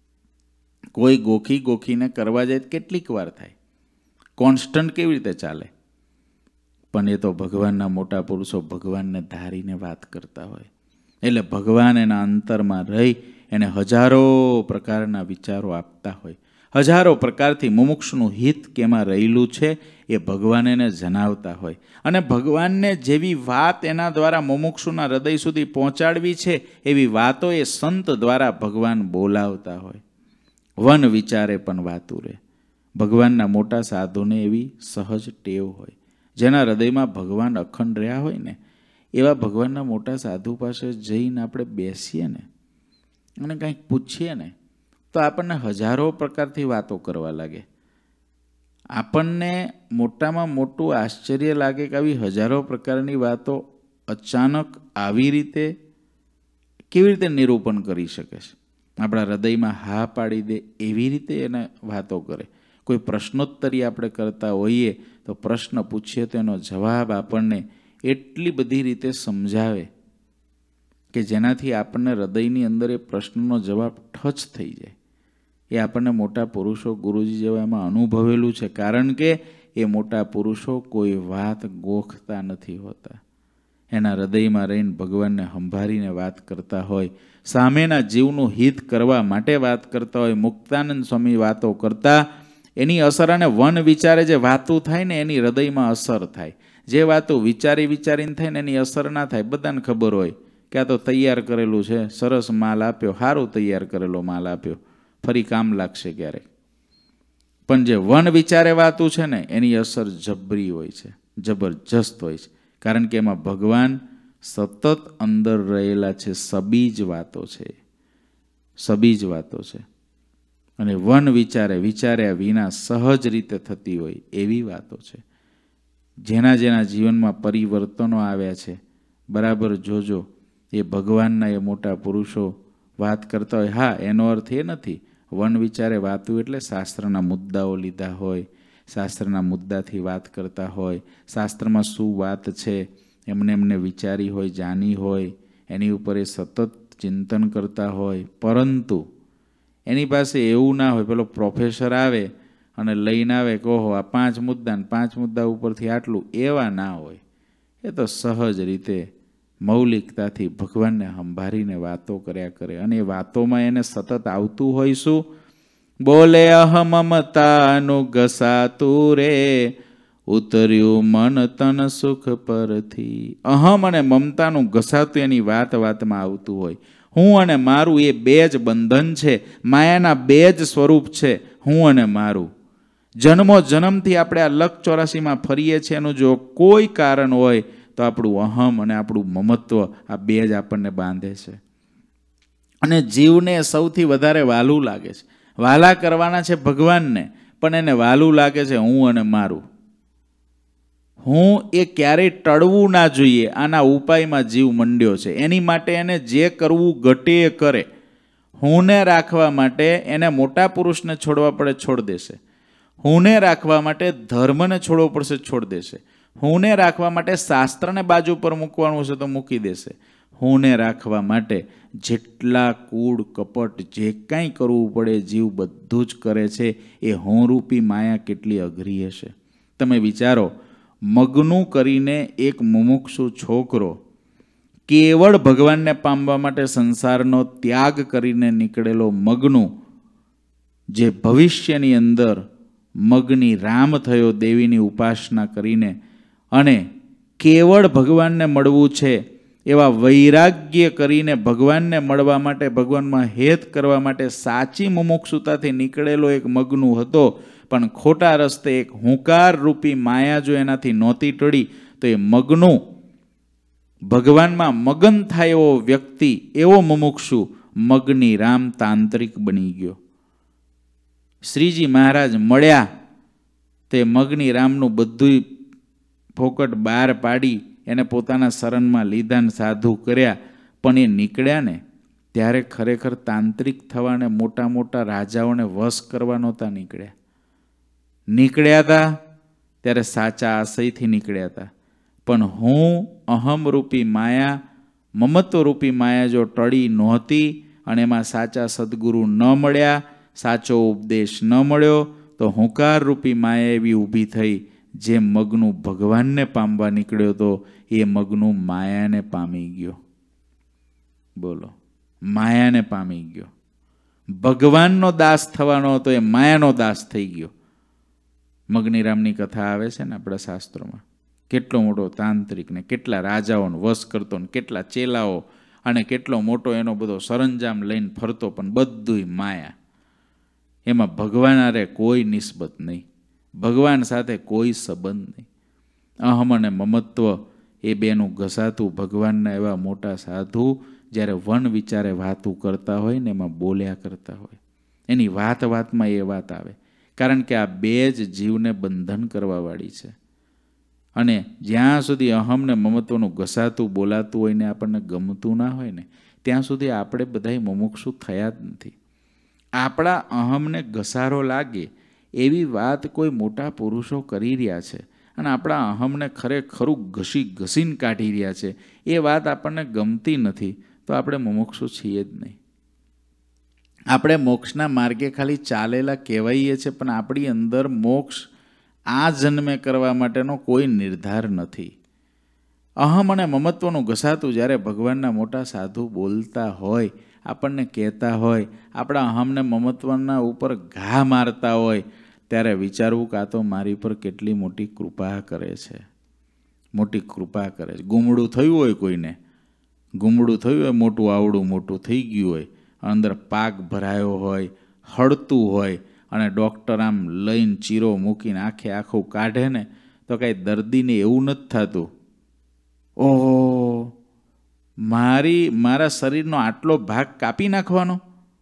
કોઈ ગોખી ગોખીને કરવા જાય કેટલીક વાર થાય. કોન્સ્ટન્ટ કેવી રીતે ચાલે? પણ એ તો ભગવાનના મોટા પુરુષો ભગવાનને ધારીને વાત કરતા હોય. એટલે ભગવાન એના અંતરમાં રહી એને હજારો પ્રકારના વિચારો આપતા હોય. હજારો પ્રકારથી મુમુક્ષુનું હિત કેમાં રહેલું છે એ ભગવાન એને જણાવતા હોય. અને ભગવાનને જેવી વાત એના દ્વારા મુમુક્ષુના હૃદય સુધી પહોંચાડવી છે એવી વાતો એ સંત દ્વારા ભગવાન બોલાવતા હોય. વન વિચારે પણ વાતું રહે. ભગવાનના મોટા સાધુને એવી સહજ ટેવ હોય. જેના હૃદયમાં ભગવાન અખંડ રહ્યા હોય ને એવા ભગવાનના મોટા સાધુ પાસે જઈને આપણે બેસીએ ને અને કંઈક પૂછીએ ને તો આપણને હજારો પ્રકારથી વાતો કરવા લાગે. આપણને મોટામાં મોટું આશ્ચર્ય લાગે કે આવી હજારો પ્રકારની વાતો અચાનક આવી રીતે કેવી રીતે નિરૂપણ કરી શકે છે. આપણા હૃદયમાં હા પાડી દે એવી રીતે એને વાતો કરે. કોઈ પ્રશ્નોત્તરી આપણે કરતા હોઈએ તો પ્રશ્ન પૂછીએ તો એનો જવાબ આપણને એટલી બધી રીતે સમજાવે કે જેનાથી આપણને હૃદયની અંદર એ પ્રશ્નનો જવાબ ટચ થઈ જાય. એ આપણને મોટા પુરુષો ગુરુજી જેવા એમાં અનુભવેલું છે. કારણ કે એ મોટા પુરુષો કોઈ વાત ગોખતા નથી હોતા. એના હૃદયમાં રહીને ભગવાનને સંભાળીને વાત કરતા હોય, સામેના જીવનું હિત કરવા માટે વાત કરતા હોય. મુક્તાનંદ સ્વામી વાતો કરતા, એની અસર અને વન વિચારે જે વાતો થાય ને એની હૃદયમાં અસર થાય. જે વાતો વિચારી વિચારીને થાય ને એની અસર ના થાય. બધાને ખબર હોય કે આ તો તૈયાર કરેલું છે, સરસ માલ આપ્યો, સારું તૈયાર કરેલો માલ આપ્યો, ફરી કામ લાગશે ક્યારેક. પણ જે વન વિચારે વાતું છે ને એની અસર જબરી હોય છે, જબરજસ્ત હોય છે. કારણ કે એમાં ભગવાન સતત અંદર રહેલા છે. સબીજ વાતો છે, સબીજ વાતો છે. અને વન વિચારે વિચાર્યા વિના સહજ રીતે થતી હોય એવી વાતો છે. જેના જેના જીવનમાં પરિવર્તનો આવ્યા છે બરાબર જોજો. એ ભગવાનના એ મોટા પુરુષો વાત કરતા હોય. હા, એનો અર્થ એ નથી વન વિચારે વાતું એટલે શાસ્ત્રના મુદ્દાઓ લીધા હોય, શાસ્ત્રના મુદ્દાથી વાત કરતા હોય, શાસ્ત્રમાં શું વાત છે એમને એમને વિચારી હોય, જાણી હોય, એની ઉપર એ સતત ચિંતન કરતા હોય. પરંતુ એની પાસે એવું ના હોય પેલો પ્રોફેસર આવે અને લઈને આવે કે ઓહો આ પાંચ મુદ્દા ને પાંચ મુદ્દા ઉપરથી આટલું, એવા ના હોય. એ તો સહજ રીતે મૌલિકતાથી ભગવાનને સંભાળીને વાતો કર્યા કરે. અને એ વાતોમાં એને સતત આવતું હોય શું? બોલે અહમમતાનું ઘસાતું રે, ઉતર્યું મન તન સુખ પરથી. અહમ અને મમતાનું ઘસાતું એની વાત વાતમાં આવતું હોય. હું અને મારું એ બે જ બંધન છે, માયાના બે જ સ્વરૂપ છે, હું અને મારું. જન્મો જન્મથી આપણે આ લખ ચોરાસીમાં ફરીએ છીએ. એનું જો કોઈ કારણ હોય તો આપણું અહમ અને આપણું મમત્વ આ બે જ આપણને બાંધે છે. અને જીવને સૌથી વધારે વાલું લાગે છે. વાલા કરવાના છે ભગવાનને, પણ એને વાલું લાગે છે હું અને મારું. હું એ ક્યારેય ટળવું ના જોઈએ. આના ઉપાયમાં જીવ મંડ્યો છે. એની માટે એને જે કરવું ઘટે એ કરે. હુંને રાખવા માટે એને મોટા પુરુષને છોડવા પડે, છોડ દેશે. હુંને રાખવા માટે ધર્મને છોડવો પડશે, છોડ દેશે. હુંને રાખવા માટે શાસ્ત્રને બાજુ પર મૂકવાનું હશે તો મૂકી દેશે. હુંને રાખવા માટે જેટલા કૂડ કપટ જે કાંઈ કરવું પડે જીવ બધું જ કરે છે. એ હું રૂપી માયા કેટલી અઘરી હશે. તમે વિચારો, મગનું કરીને એક મુમુક્ષુ છોકરો કેવળ ભગવાનને પામવા માટે સંસારનો ત્યાગ કરીને નીકળેલો મગનું, જે ભવિષ્યની અંદર મગની રામ થયો દેવીની ઉપાસના કરીને, અને કેવળ ભગવાનને મળવું છે એવા વૈરાગ્ય કરીને ભગવાનને મળવા માટે, ભગવાનમાં હેત કરવા માટે સાચી મુમુક્ષુતાથી નીકળેલો એક મગનું હતો. પણ ખોટા રસ્તે એક હુંકાર રૂપી માયા જો એનાથી નહોતી ટળી તો એ મગનું ભગવાનમાં મગન થાય એવો વ્યક્તિ, એવો મુમુક્ષુ મગની રામ તાંત્રિક બની ગયો. શ્રીજી મહારાજ મળ્યા તે મગની રામનું બધું ફોકટ બહાર પાડી એને પોતાના શરણમાં લીધા ને સાધુ કર્યા. પણ એ નીકળ્યા ને ત્યારે ખરેખર તાંત્રિક થવાને, મોટા મોટા રાજાઓને વશ કરવા નહોતા નીકળ્યા. નીકળ્યા હતા ત્યારે સાચા આશયથી નીકળ્યા હતા. પણ હું અહમરૂપી માયા, મમત્વરૂપી માયા જો ટળી નહોતી અને એમાં સાચા સદગુરુ ન મળ્યા, સાચો ઉપદેશ ન મળ્યો, તો હુંકાર રૂપી માયા એવી ઊભી થઈ જે મગનું ભગવાનને પામવા નીકળ્યો હતો એ મગનું માયાને પામી ગયો. બોલો, માયાને પામી ગયો. ભગવાનનો દાસ થવાનો હતો એ માયાનો દાસ થઈ ગયો. મગનીરામની કથા આવે છે ને આપણા શાસ્ત્રોમાં. કેટલો મોટો તાંત્રિક ને કેટલા રાજાઓને વશ કરતો ને કેટલા ચેલાઓ અને કેટલો મોટો એનો બધો સરંજામ લઈને ફરતો, પણ બધુંય માયા. એમાં ભગવાન હારે કોઈ નિસ્બત નહીં, ભગવાન સાથે કોઈ સંબંધ નહીં. અહમ અને મમત્વ એ બેનું ઘસાતું ભગવાનના એવા મોટા સાધુ જ્યારે વન વિચારે વાતું કરતા હોય ને એમાં બોલ્યા કરતા હોય, એની વાત વાતમાં એ વાત આવે. કારણ કે આ બે જ જીવને બંધન કરવાવાળી છે. અને જ્યાં સુધી અહમ ને મમત્વનું ઘસાતું બોલાતું હોય ને આપણને ગમતું ના હોય ને ત્યાં સુધી આપણે બધાય મુમુક્ષુ થયા જ નથી. આપણા અહમને ઘસારો લાગે એવી વાત કોઈ મોટા પુરુષો કરી રહ્યા છે અને આપણા અહમને ખરેખરું ઘસી ઘસીને કાઢી રહ્યા છે, એ વાત આપણને ગમતી નથી, તો આપણે મુમુક્ષુ છીએ જ નહીં. આપણે મોક્ષના માર્ગે ખાલી ચાલેલા કહેવાઈએ છીએ, પણ આપણી અંદર મોક્ષ આ જન્મે કરવા માટેનો કોઈ નિર્ધાર નથી. અહમ અને મમત્વનું ઘસાતું જ્યારે ભગવાનના મોટા સાધુ બોલતા હોય, આપણને કહેતા હોય, આપણા અહમને મમત્વના ઉપર ઘા મારતા હોય, ત્યારે વિચારવું કે આ તો મારી પર કેટલી મોટી કૃપા કરે છે, મોટી કૃપા કરે છે. ગુમડું થયું હોય કોઈને, ગુમડું થયું હોય, મોટું આવડું મોટું થઈ ગયું હોય, અંદર પાક ભરાયો હોય, હળતું હોય, અને ડૉક્ટર આમ લઈને ચીરો મૂકીને આખે આખું કાઢે ને તો કાંઈ દર્દીને એવું નથી થતું, ઓહો મારી મારા શરીરનો આટલો ભાગ કાપી નાખવાનો.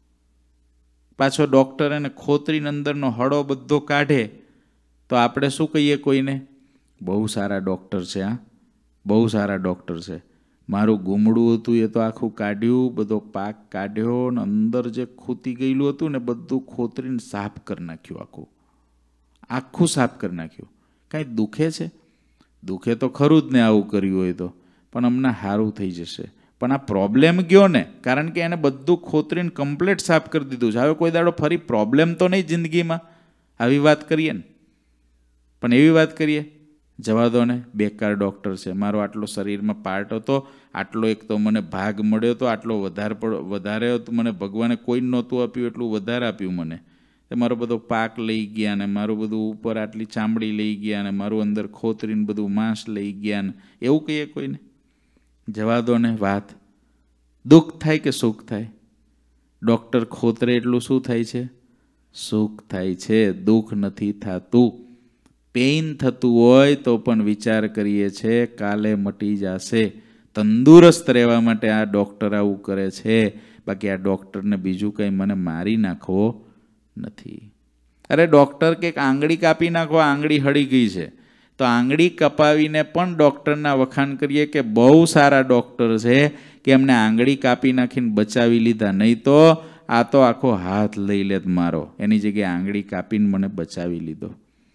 પાછો ડૉક્ટર એને ખોતરીને અંદરનો હળો બધો કાઢે તો આપણે શું કહીએ કોઈને? બહુ સારા ડૉક્ટર છે, હા બહુ સારા ડૉક્ટર છે. મારું ગુમડું હતું એ તો આખું કાઢ્યું, બધો પાક કાઢ્યો ને અંદર જે ખૂતી ગયેલું હતું ને બધું ખોતરીને સાફ કરી નાખ્યું, આખું આખું સાફ કરી નાખ્યું. કાંઈ દુખે છે? દુખે તો ખરું જ ને આવું કર્યું હોય તો, પણ હમણાં સારું થઈ જશે. પણ આ પ્રોબ્લેમ ગયો ને, કારણ કે એને બધું ખોતરીને કમ્પ્લીટ સાફ કરી દીધું છે. હવે કોઈ દાડો ફરી પ્રોબ્લેમ તો નહીં જિંદગીમાં. આવી વાત કરીએ ને, પણ એવી વાત કરીએ જવા દો ને, બેકાર ડૉક્ટર છે, મારો આટલો શરીરમાં પાર્ટ હતો, આટલો એક તો મને ભાગ મળ્યો હતો, આટલો વધારે વધારે મને ભગવાને કોઈ નહોતું આપ્યું એટલું વધારે આપ્યું મને, મારો બધો પાક લઈ ગયા ને મારું બધું ઉપર આટલી ચામડી લઈ ગયા ને મારું અંદર ખોતરીને બધું માંસ લઈ ગયા ને એવું કહીએ કોઈને? જવા દો ને વાત. દુઃખ થાય કે સુખ થાય? ડૉક્ટર ખોતરે એટલું શું થાય છે? સુખ થાય છે, દુઃખ નથી થતું. પેઇન થતું હોય તો પણ વિચાર કરીએ છીએ કાલે મટી જશે. તંદુરસ્ત રહેવા માટે આ ડૉક્ટર આવું કરે છે, બાકી આ ડૉક્ટરને બીજું કંઈ મને મારી નાખવો નથી. અરે ડૉક્ટર કે આંગળી કાપી નાખો, આંગળી હળી ગઈ છે, તો આંગળી કપાવીને પણ ડૉક્ટરના વખાણ કરીએ કે બહુ સારા ડૉક્ટર છે કે એમને આંગળી કાપી નાખીને બચાવી લીધા, નહીં તો આ તો આખો હાથ લઈ લેત મારો, એની જગ્યાએ આંગળી કાપીને મને બચાવી લીધો.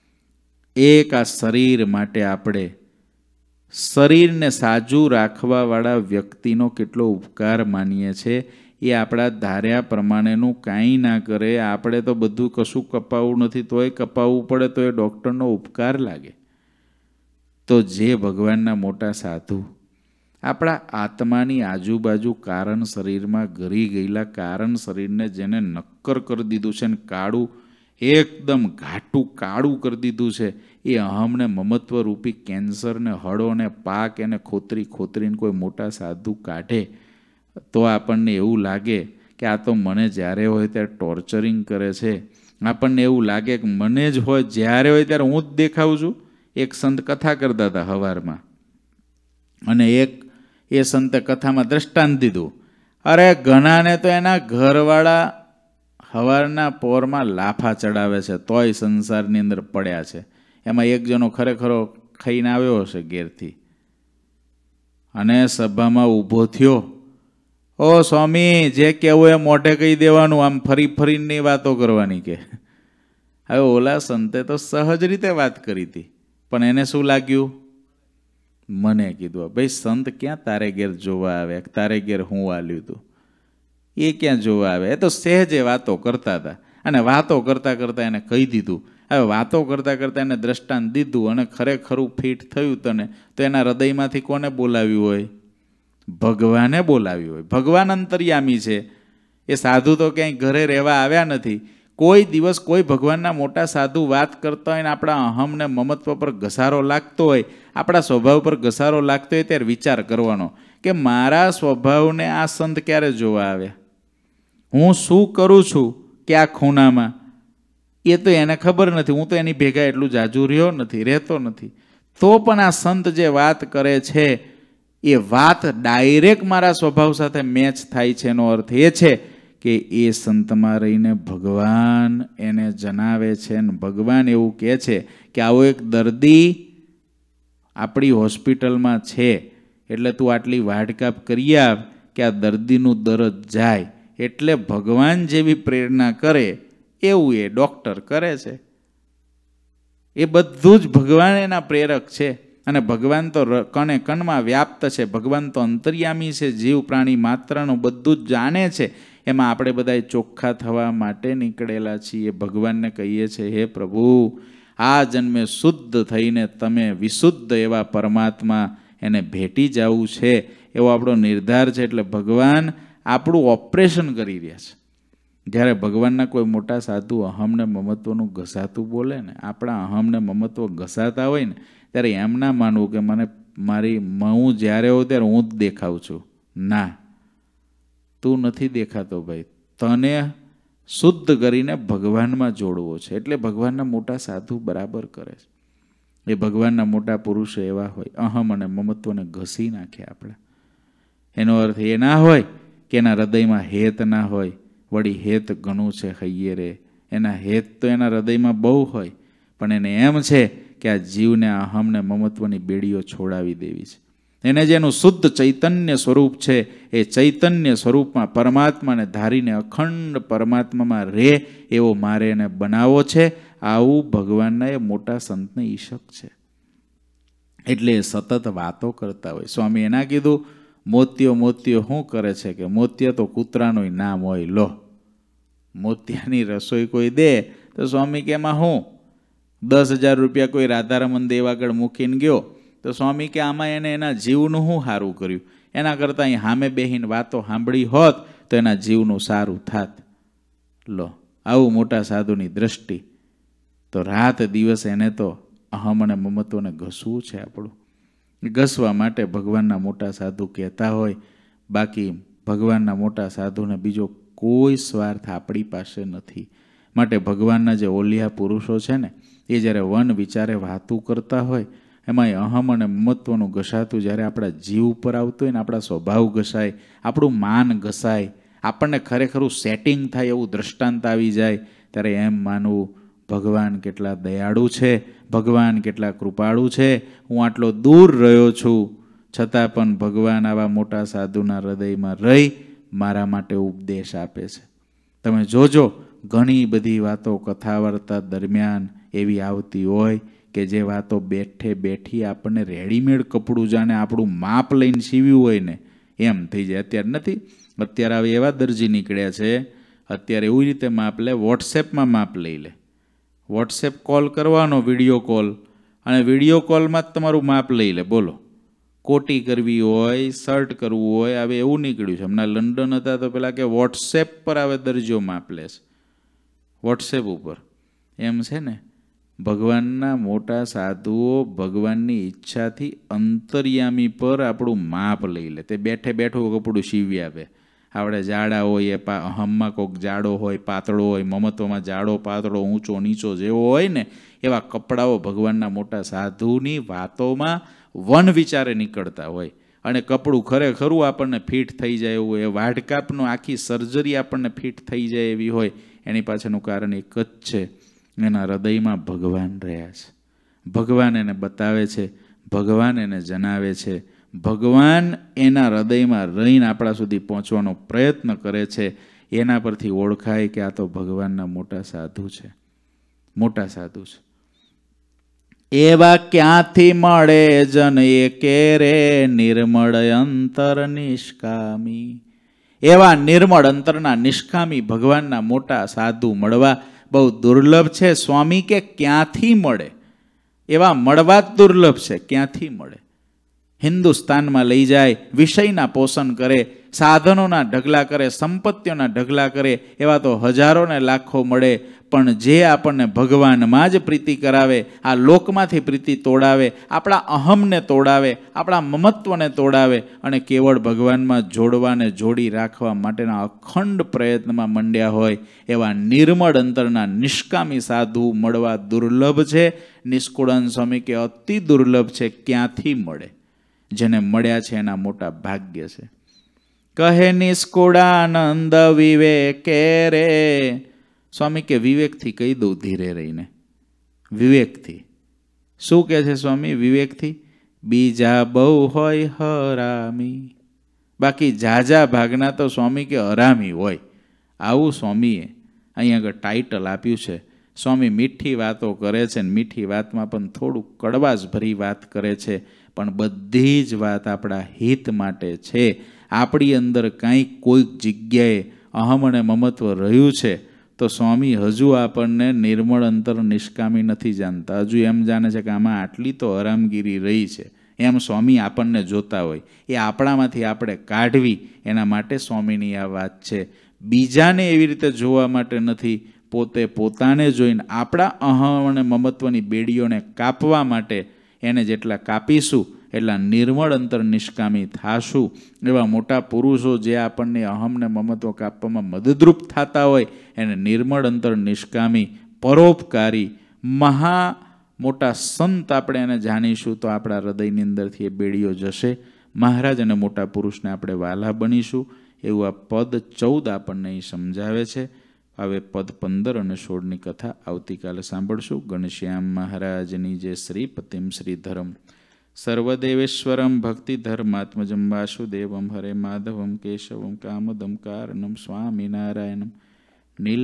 એક આ શરીર માટે આપણે શરીરને સાજું રાખવાવાળા વ્યક્તિનો કેટલો ઉપકાર માનીએ છીએ. એ આપણા ધાર્યા પ્રમાણેનું કાંઈ ના કરે, આપણે તો બધું કશું કપાવવું નથી તોય કપાવવું પડે તો એ ડૉક્ટરનો ઉપકાર લાગે. તો જે ભગવાનના મોટા સાધુ આપણા આત્માની આજુબાજુ કારણ શરીરમાં ઘરી ગયેલા કારણ શરીરને જેને નક્કર કરી દીધું છે ને કાળું એકદમ ઘાટું કાળું કરી દીધું છે, એ અહમને મમત્વ રૂપી કેન્સરને હળોને પાક એને ખોતરી ખોતરીને કોઈ મોટા સાધુ કાઢે તો આપણને એવું લાગે કે આ તો મને જ્યારે હોય ત્યારે ટોર્ચરિંગ કરે છે. આપણને એવું લાગે કે મને જ હોય જ્યારે હોય ત્યારે હું જ દેખાઉં છું. એક સંત કથા કરતા હતા સવારમાં, અને એક એ સંતે કથામાં દ્રષ્ટાંત દીધું, અરે ઘણાને તો એના ઘરવાળા સવારના પોરમાં લાફા ચડાવે છે તોય સંસારની અંદર પડ્યા છે. એમાં એક જણો ખરેખરો ખાઈને આવ્યો હશે ઘેરથી અને સભામાં ઊભો થયો, ઓ સ્વામી જે કહેવું એ મોઢે કહી દેવાનું, આમ ફરી ફરીની વાતો કરવાની કે. હવે ઓલા સંતે તો સહજ રીતે વાત કરી હતી, પણ એને શું લાગ્યું? મને કીધું ભાઈ સંત ક્યાં તારે ઘેર જોવા આવે, તારે ઘેર હું વાલ્યું હતું, એ ક્યાં જોવા આવે, એ તો સહેજે વાતો કરતા હતા. અને વાતો કરતાં કરતાં એને કહી દીધું. હવે વાતો કરતાં કરતાં એને દ્રષ્ટાંત દીધું અને ખરેખરું ફિટ થયું તને, તો એના હૃદયમાંથી કોને બોલાવ્યું હોય? ભગવાને બોલાવ્યું હોય. ભગવાન અંતર્યામી છે. એ સાધુ તો ક્યાંય ઘરે રહેવા આવ્યા નથી. કોઈ દિવસ કોઈ ભગવાનના મોટા સાધુ વાત કરતા હોય ને આપણા અહમને મમત્વ પર ઘસારો લાગતો હોય, આપણા સ્વભાવ પર ઘસારો લાગતો હોય, ત્યારે વિચાર કરવાનો કે મારા સ્વભાવને આ સંત ક્યારે જોવા આવ્યા? હું શું કરું છું કે આ ખૂણામાં? એ તો એને ખબર નથી, હું તો એની ભેગા એટલું જાજુ રહ્યો નથી, રહેતો નથી. તો પણ આ સંત જે વાત કરે છે એ વાત ડાયરેક્ટ મારા સ્વભાવ સાથે મેચ થાય છે. એનો અર્થ એ છે કે એ સંતમાં રહીને ભગવાન એને જણાવે છે, અને ભગવાન એવું કહે છે કે આવો એક દર્દી આપણી હોસ્પિટલમાં છે, એટલે તું આટલી વાઢકાપ કરી આવ કે આ દર્દીનું દરદ જાય. એટલે ભગવાન જેવી પ્રેરણા કરે એવું એ ડૉક્ટર કરે છે. એ બધું જ ભગવાન એના પ્રેરક છે. અને ભગવાન તો કણે કણમાં વ્યાપ્ત છે. ભગવાન તો અંતર્યામી છે, જીવ પ્રાણી માત્રનું બધું જ જાણે છે. એમાં આપણે બધા ચોખ્ખા થવા માટે નીકળેલા છીએ. ભગવાનને કહીએ છીએ, હે પ્રભુ, આ જન્મે શુદ્ધ થઈને તમે વિશુદ્ધ એવા પરમાત્મા એને ભેટી જવું છે, એવો આપણો નિર્ધાર છે. એટલે ભગવાન આપણું ઓપરેશન કરી રહ્યા છે. જ્યારે ભગવાનના કોઈ મોટા સાધુ અહમને મમત્વનું ઘસાતું બોલે ને, આપણા અહમને મમત્વ ઘસાતા હોય ને, ત્યારે એમ ના માનવું કે મને મારી હું જ્યારે હોઉં ત્યારે હું જ દેખાઉં છું. ના, તું નથી દેખાતો ભાઈ. તને શુદ્ધ કરીને ભગવાનમાં જોડવો છે. એટલે ભગવાનના મોટા સાધુ બરાબર કરે છે. એ ભગવાનના મોટા પુરુષો એવા હોય, અહમ અને મમત્વને ઘસી નાખે આપણે. એનો અર્થ એ ના હોય કે એના હૃદયમાં હેત ના હોય. વળી હેત ઘણું છે હૈયે રે. એના હેત તો એના હૃદયમાં બહુ હોય, પણ એને એમ છે કે આ જીવને અહમને મમત્વની બેડીઓ છોડાવી દેવી છે. એને જેનું શુદ્ધ ચૈતન્ય સ્વરૂપ છે એ ચૈતન્ય સ્વરૂપમાં પરમાત્માને ધારીને અખંડ પરમાત્મામાં રહે એવો મારે એને બનાવવો છે. આવું ભગવાનના એ મોટા સંતને ઈશક છે. એટલે એ સતત વાતો કરતા હોય. સ્વામી એના કીધું, મોતિયો મોતિયો શું કરે છે કે મોતિયા તો કૂતરાનું નામ હોય. લો, મોતિયાની રસોઈ કોઈ દે તો સ્વામી કે એમાં હું દસ હજાર રૂપિયા કોઈ રાધારમણ દેવ આગળ મૂકીને ગયો તો સ્વામી કે આમાં એને એના જીવનું શું સારું કર્યું? એના કરતાં અહીં સામે બેહીને વાતો સાંભળી હોત તો એના જીવનું સારું થાત. લો, આવું મોટા સાધુની દ્રષ્ટિ. તો રાત દિવસ એને તો અહમ અને મમત્વને ઘસવું છે આપણું. ઘસવા માટે ભગવાનના મોટા સાધુ કહેતા હોય. બાકી ભગવાનના મોટા સાધુને બીજો કોઈ સ્વાર્થ આપણી પાસે નથી. માટે ભગવાનના જે ઓલિયા પુરુષો છે ને, એ જ્યારે વન વિચારે વાતું કરતા હોય, એમાં અહમ અને મમત્વનું ઘસાતું જ્યારે આપણા જીવ ઉપર આવતું હોય ને, આપણા સ્વભાવ ઘસાય, આપણું માન ઘસાય, આપણને ખરેખરું સેટિંગ થાય એવું દ્રષ્ટાંત આવી જાય, ત્યારે એમ માનવું ભગવાન કેટલા દયાળુ છે, ભગવાન કેટલા કૃપાળુ છે. હું આટલો દૂર રહ્યો છું છતાં પણ ભગવાન આવા મોટા સાધુના હૃદયમાં રહી મારા માટે ઉપદેશ આપે છે. તમે જોજો, ઘણી બધી વાતો કથા વાર્તા દરમિયાન એવી આવતી હોય કે જે વાતો બેઠે બેઠી આપણને રેડીમેડ કપડું જાણે આપણું માપ લઈને સીવ્યું હોય ને એમ થઈ જાય. અત્યારે નથી, અત્યારે હવે એવા દરજી નીકળ્યા છે, અત્યારે એવી રીતે માપ લે, વોટ્સએપમાં માપ લઈ લે. વોટ્સએપ કોલ કરવાનો, વિડીયો કોલ, અને વિડીયો કોલમાં જ તમારું માપ લઈ લે. બોલો, કોટી કરવી હોય, શર્ટ કરવું હોય, હવે એવું નીકળ્યું છે. હમણાં લંડન હતા તો પેલા કે વોટ્સએપ પર હવે દરજીઓ માપ લે છે, વોટ્સએપ ઉપર. એમ છે ને, ભગવાનના મોટા સાધુઓ ભગવાનની ઈચ્છાથી અંતર્યામી પર આપણું માપ લઈ લે. તે બેઠે બેઠું કપડું સીવી આપે. આપણે જાડા હોય એ પા હમમાં કોઈક જાડો હોય, પાતળો હોય, મમત્વમાં જાડો પાતળો, ઊંચો નીચો જેવો હોય ને, એવા કપડાઓ ભગવાનના મોટા સાધુની વાતોમાં વન વિચારે નીકળતા હોય. અને કપડું ખરેખરું આપણને ફિટ થઈ જાય એવું, એ વાઢકાપનું આખી સર્જરી આપણને ફિટ થઈ જાય એવી હોય. એની પાછળનું કારણ એક જ છે, એના હૃદયમાં ભગવાન રહ્યા છે. ભગવાન એને બતાવે છે, ભગવાન એને જણાવે છે, ભગવાન એના હૃદયમાં રહીને આપણા સુધી પહોંચવાનો પ્રયત્ન કરે છે. એના પરથી ઓળખાય કે આ તો ભગવાનના મોટા સાધુ છે, મોટા સાધુ છે. એવા ક્યાંથી મળે જન એકે રે નિર્મળ અંતર નિષ્કામી. એવા નિર્મળ અંતરના નિષ્કામી ભગવાનના મોટા સાધુ મળવા બહુ દુર્લભ છે. સ્વામી કે ક્યાંથી મળે? એવા મળવા જ દુર્લભ છે. ક્યાંથી મળે? હિન્દુસ્તાનમાં લઈ જાય, વિષયના પોષણ કરે, સાધનોના ઢગલા કરે, સંપત્તિઓના ઢગલા કરે, એવા તો હજારો ને લાખો મળે. પણ જે આપણને ભગવાનમાં જ પ્રીતિ કરાવે, આ લોકમાંથી પ્રીતિ તોડાવે, આપણા અહમને તોડાવે, આપણા મમત્વને તોડાવે અને કેવળ ભગવાનમાં જોડવાને જોડી રાખવા માટેના અખંડ પ્રયત્નમાં મંડ્યા હોય એવા નિર્મળ અંતરના નિષ્કામી સાધુ મળવા દુર્લભ છે. નિષ્કુળાનંદ સ્વામી કે અતિ દુર્લભ છે. ક્યાંથી મળે? જેને મળ્યા છે એના મોટા ભાગ્ય છે. કહે નિષ્કુળાનંદ વિવેકે રે. સ્વામી કે વિવેકથી કહી દઉં, ધીરે રહીને વિવેકથી. શું કહે છે સ્વામી? વિવેકથી બીજા બહુ હોય હરામી, બાકી જાજા ભાગના તો સ્વામી કે હરામી હોય. આવું સ્વામીએ અહીંયા આગળ ટાઇટલ આપ્યું છે. સ્વામી મીઠી વાતો કરે છે ને મીઠી વાતમાં પણ થોડું કડવાશ ભરી વાત કરે છે, પણ બધી જ વાત આપણા હિત માટે છે. આપણી અંદર કાંઈક કોઈક જગ્યાએ અહમ અને મમત્વ રહ્યું છે તો સ્વામી હજુ આપણને નિર્મળ અંતર નિષ્કામી નથી જાણતા. હજુ એમ જાણે છે કે આમાં આટલી તો હરામગીરી રહી છે, એમ સ્વામી આપણને જોતા હોય. એ આપણામાંથી આપણે કાઢવી એના માટે સ્વામીની આ વાત છે. બીજાને એવી રીતે જોવા માટે નથી, પોતે પોતાને જોઈને આપણા અહમ અને મમત્વની બેડીઓને કાપવા માટે એને જેટલા કાપીશું એટલા નિર્મળ અંતર નિષ્કામી થાશું. એવા મોટા પુરુષો જે આપણને અહમને મમત્વ કાપવામાં મદદરૂપ થતા હોય એને નિર્મળ અંતર નિષ્કામી, પરોપકારી, મહા મોટા સંત આપણે એને જાણીશું તો આપણા હૃદયની અંદરથી એ બેડીઓ જશે. મહારાજ અને મોટા પુરુષને આપણે વાલા બનીશું. એવું આ પદ ચૌદ આપણને અહીં સમજાવે છે. હવે પદ પંદર અને સોળની કથા આવતીકાલે સાંભળશું. ઘનશ્યામ મહારાજની જે શ્રીપતિમ શ્રીધરમ સર્વદેવેશ્વરમ ભક્તિધર્માત્મજમ વાસુદેવમ હરે માધવમ કેશવમ કામદમ કારણમ સ્વામિનારાયણમ નીલ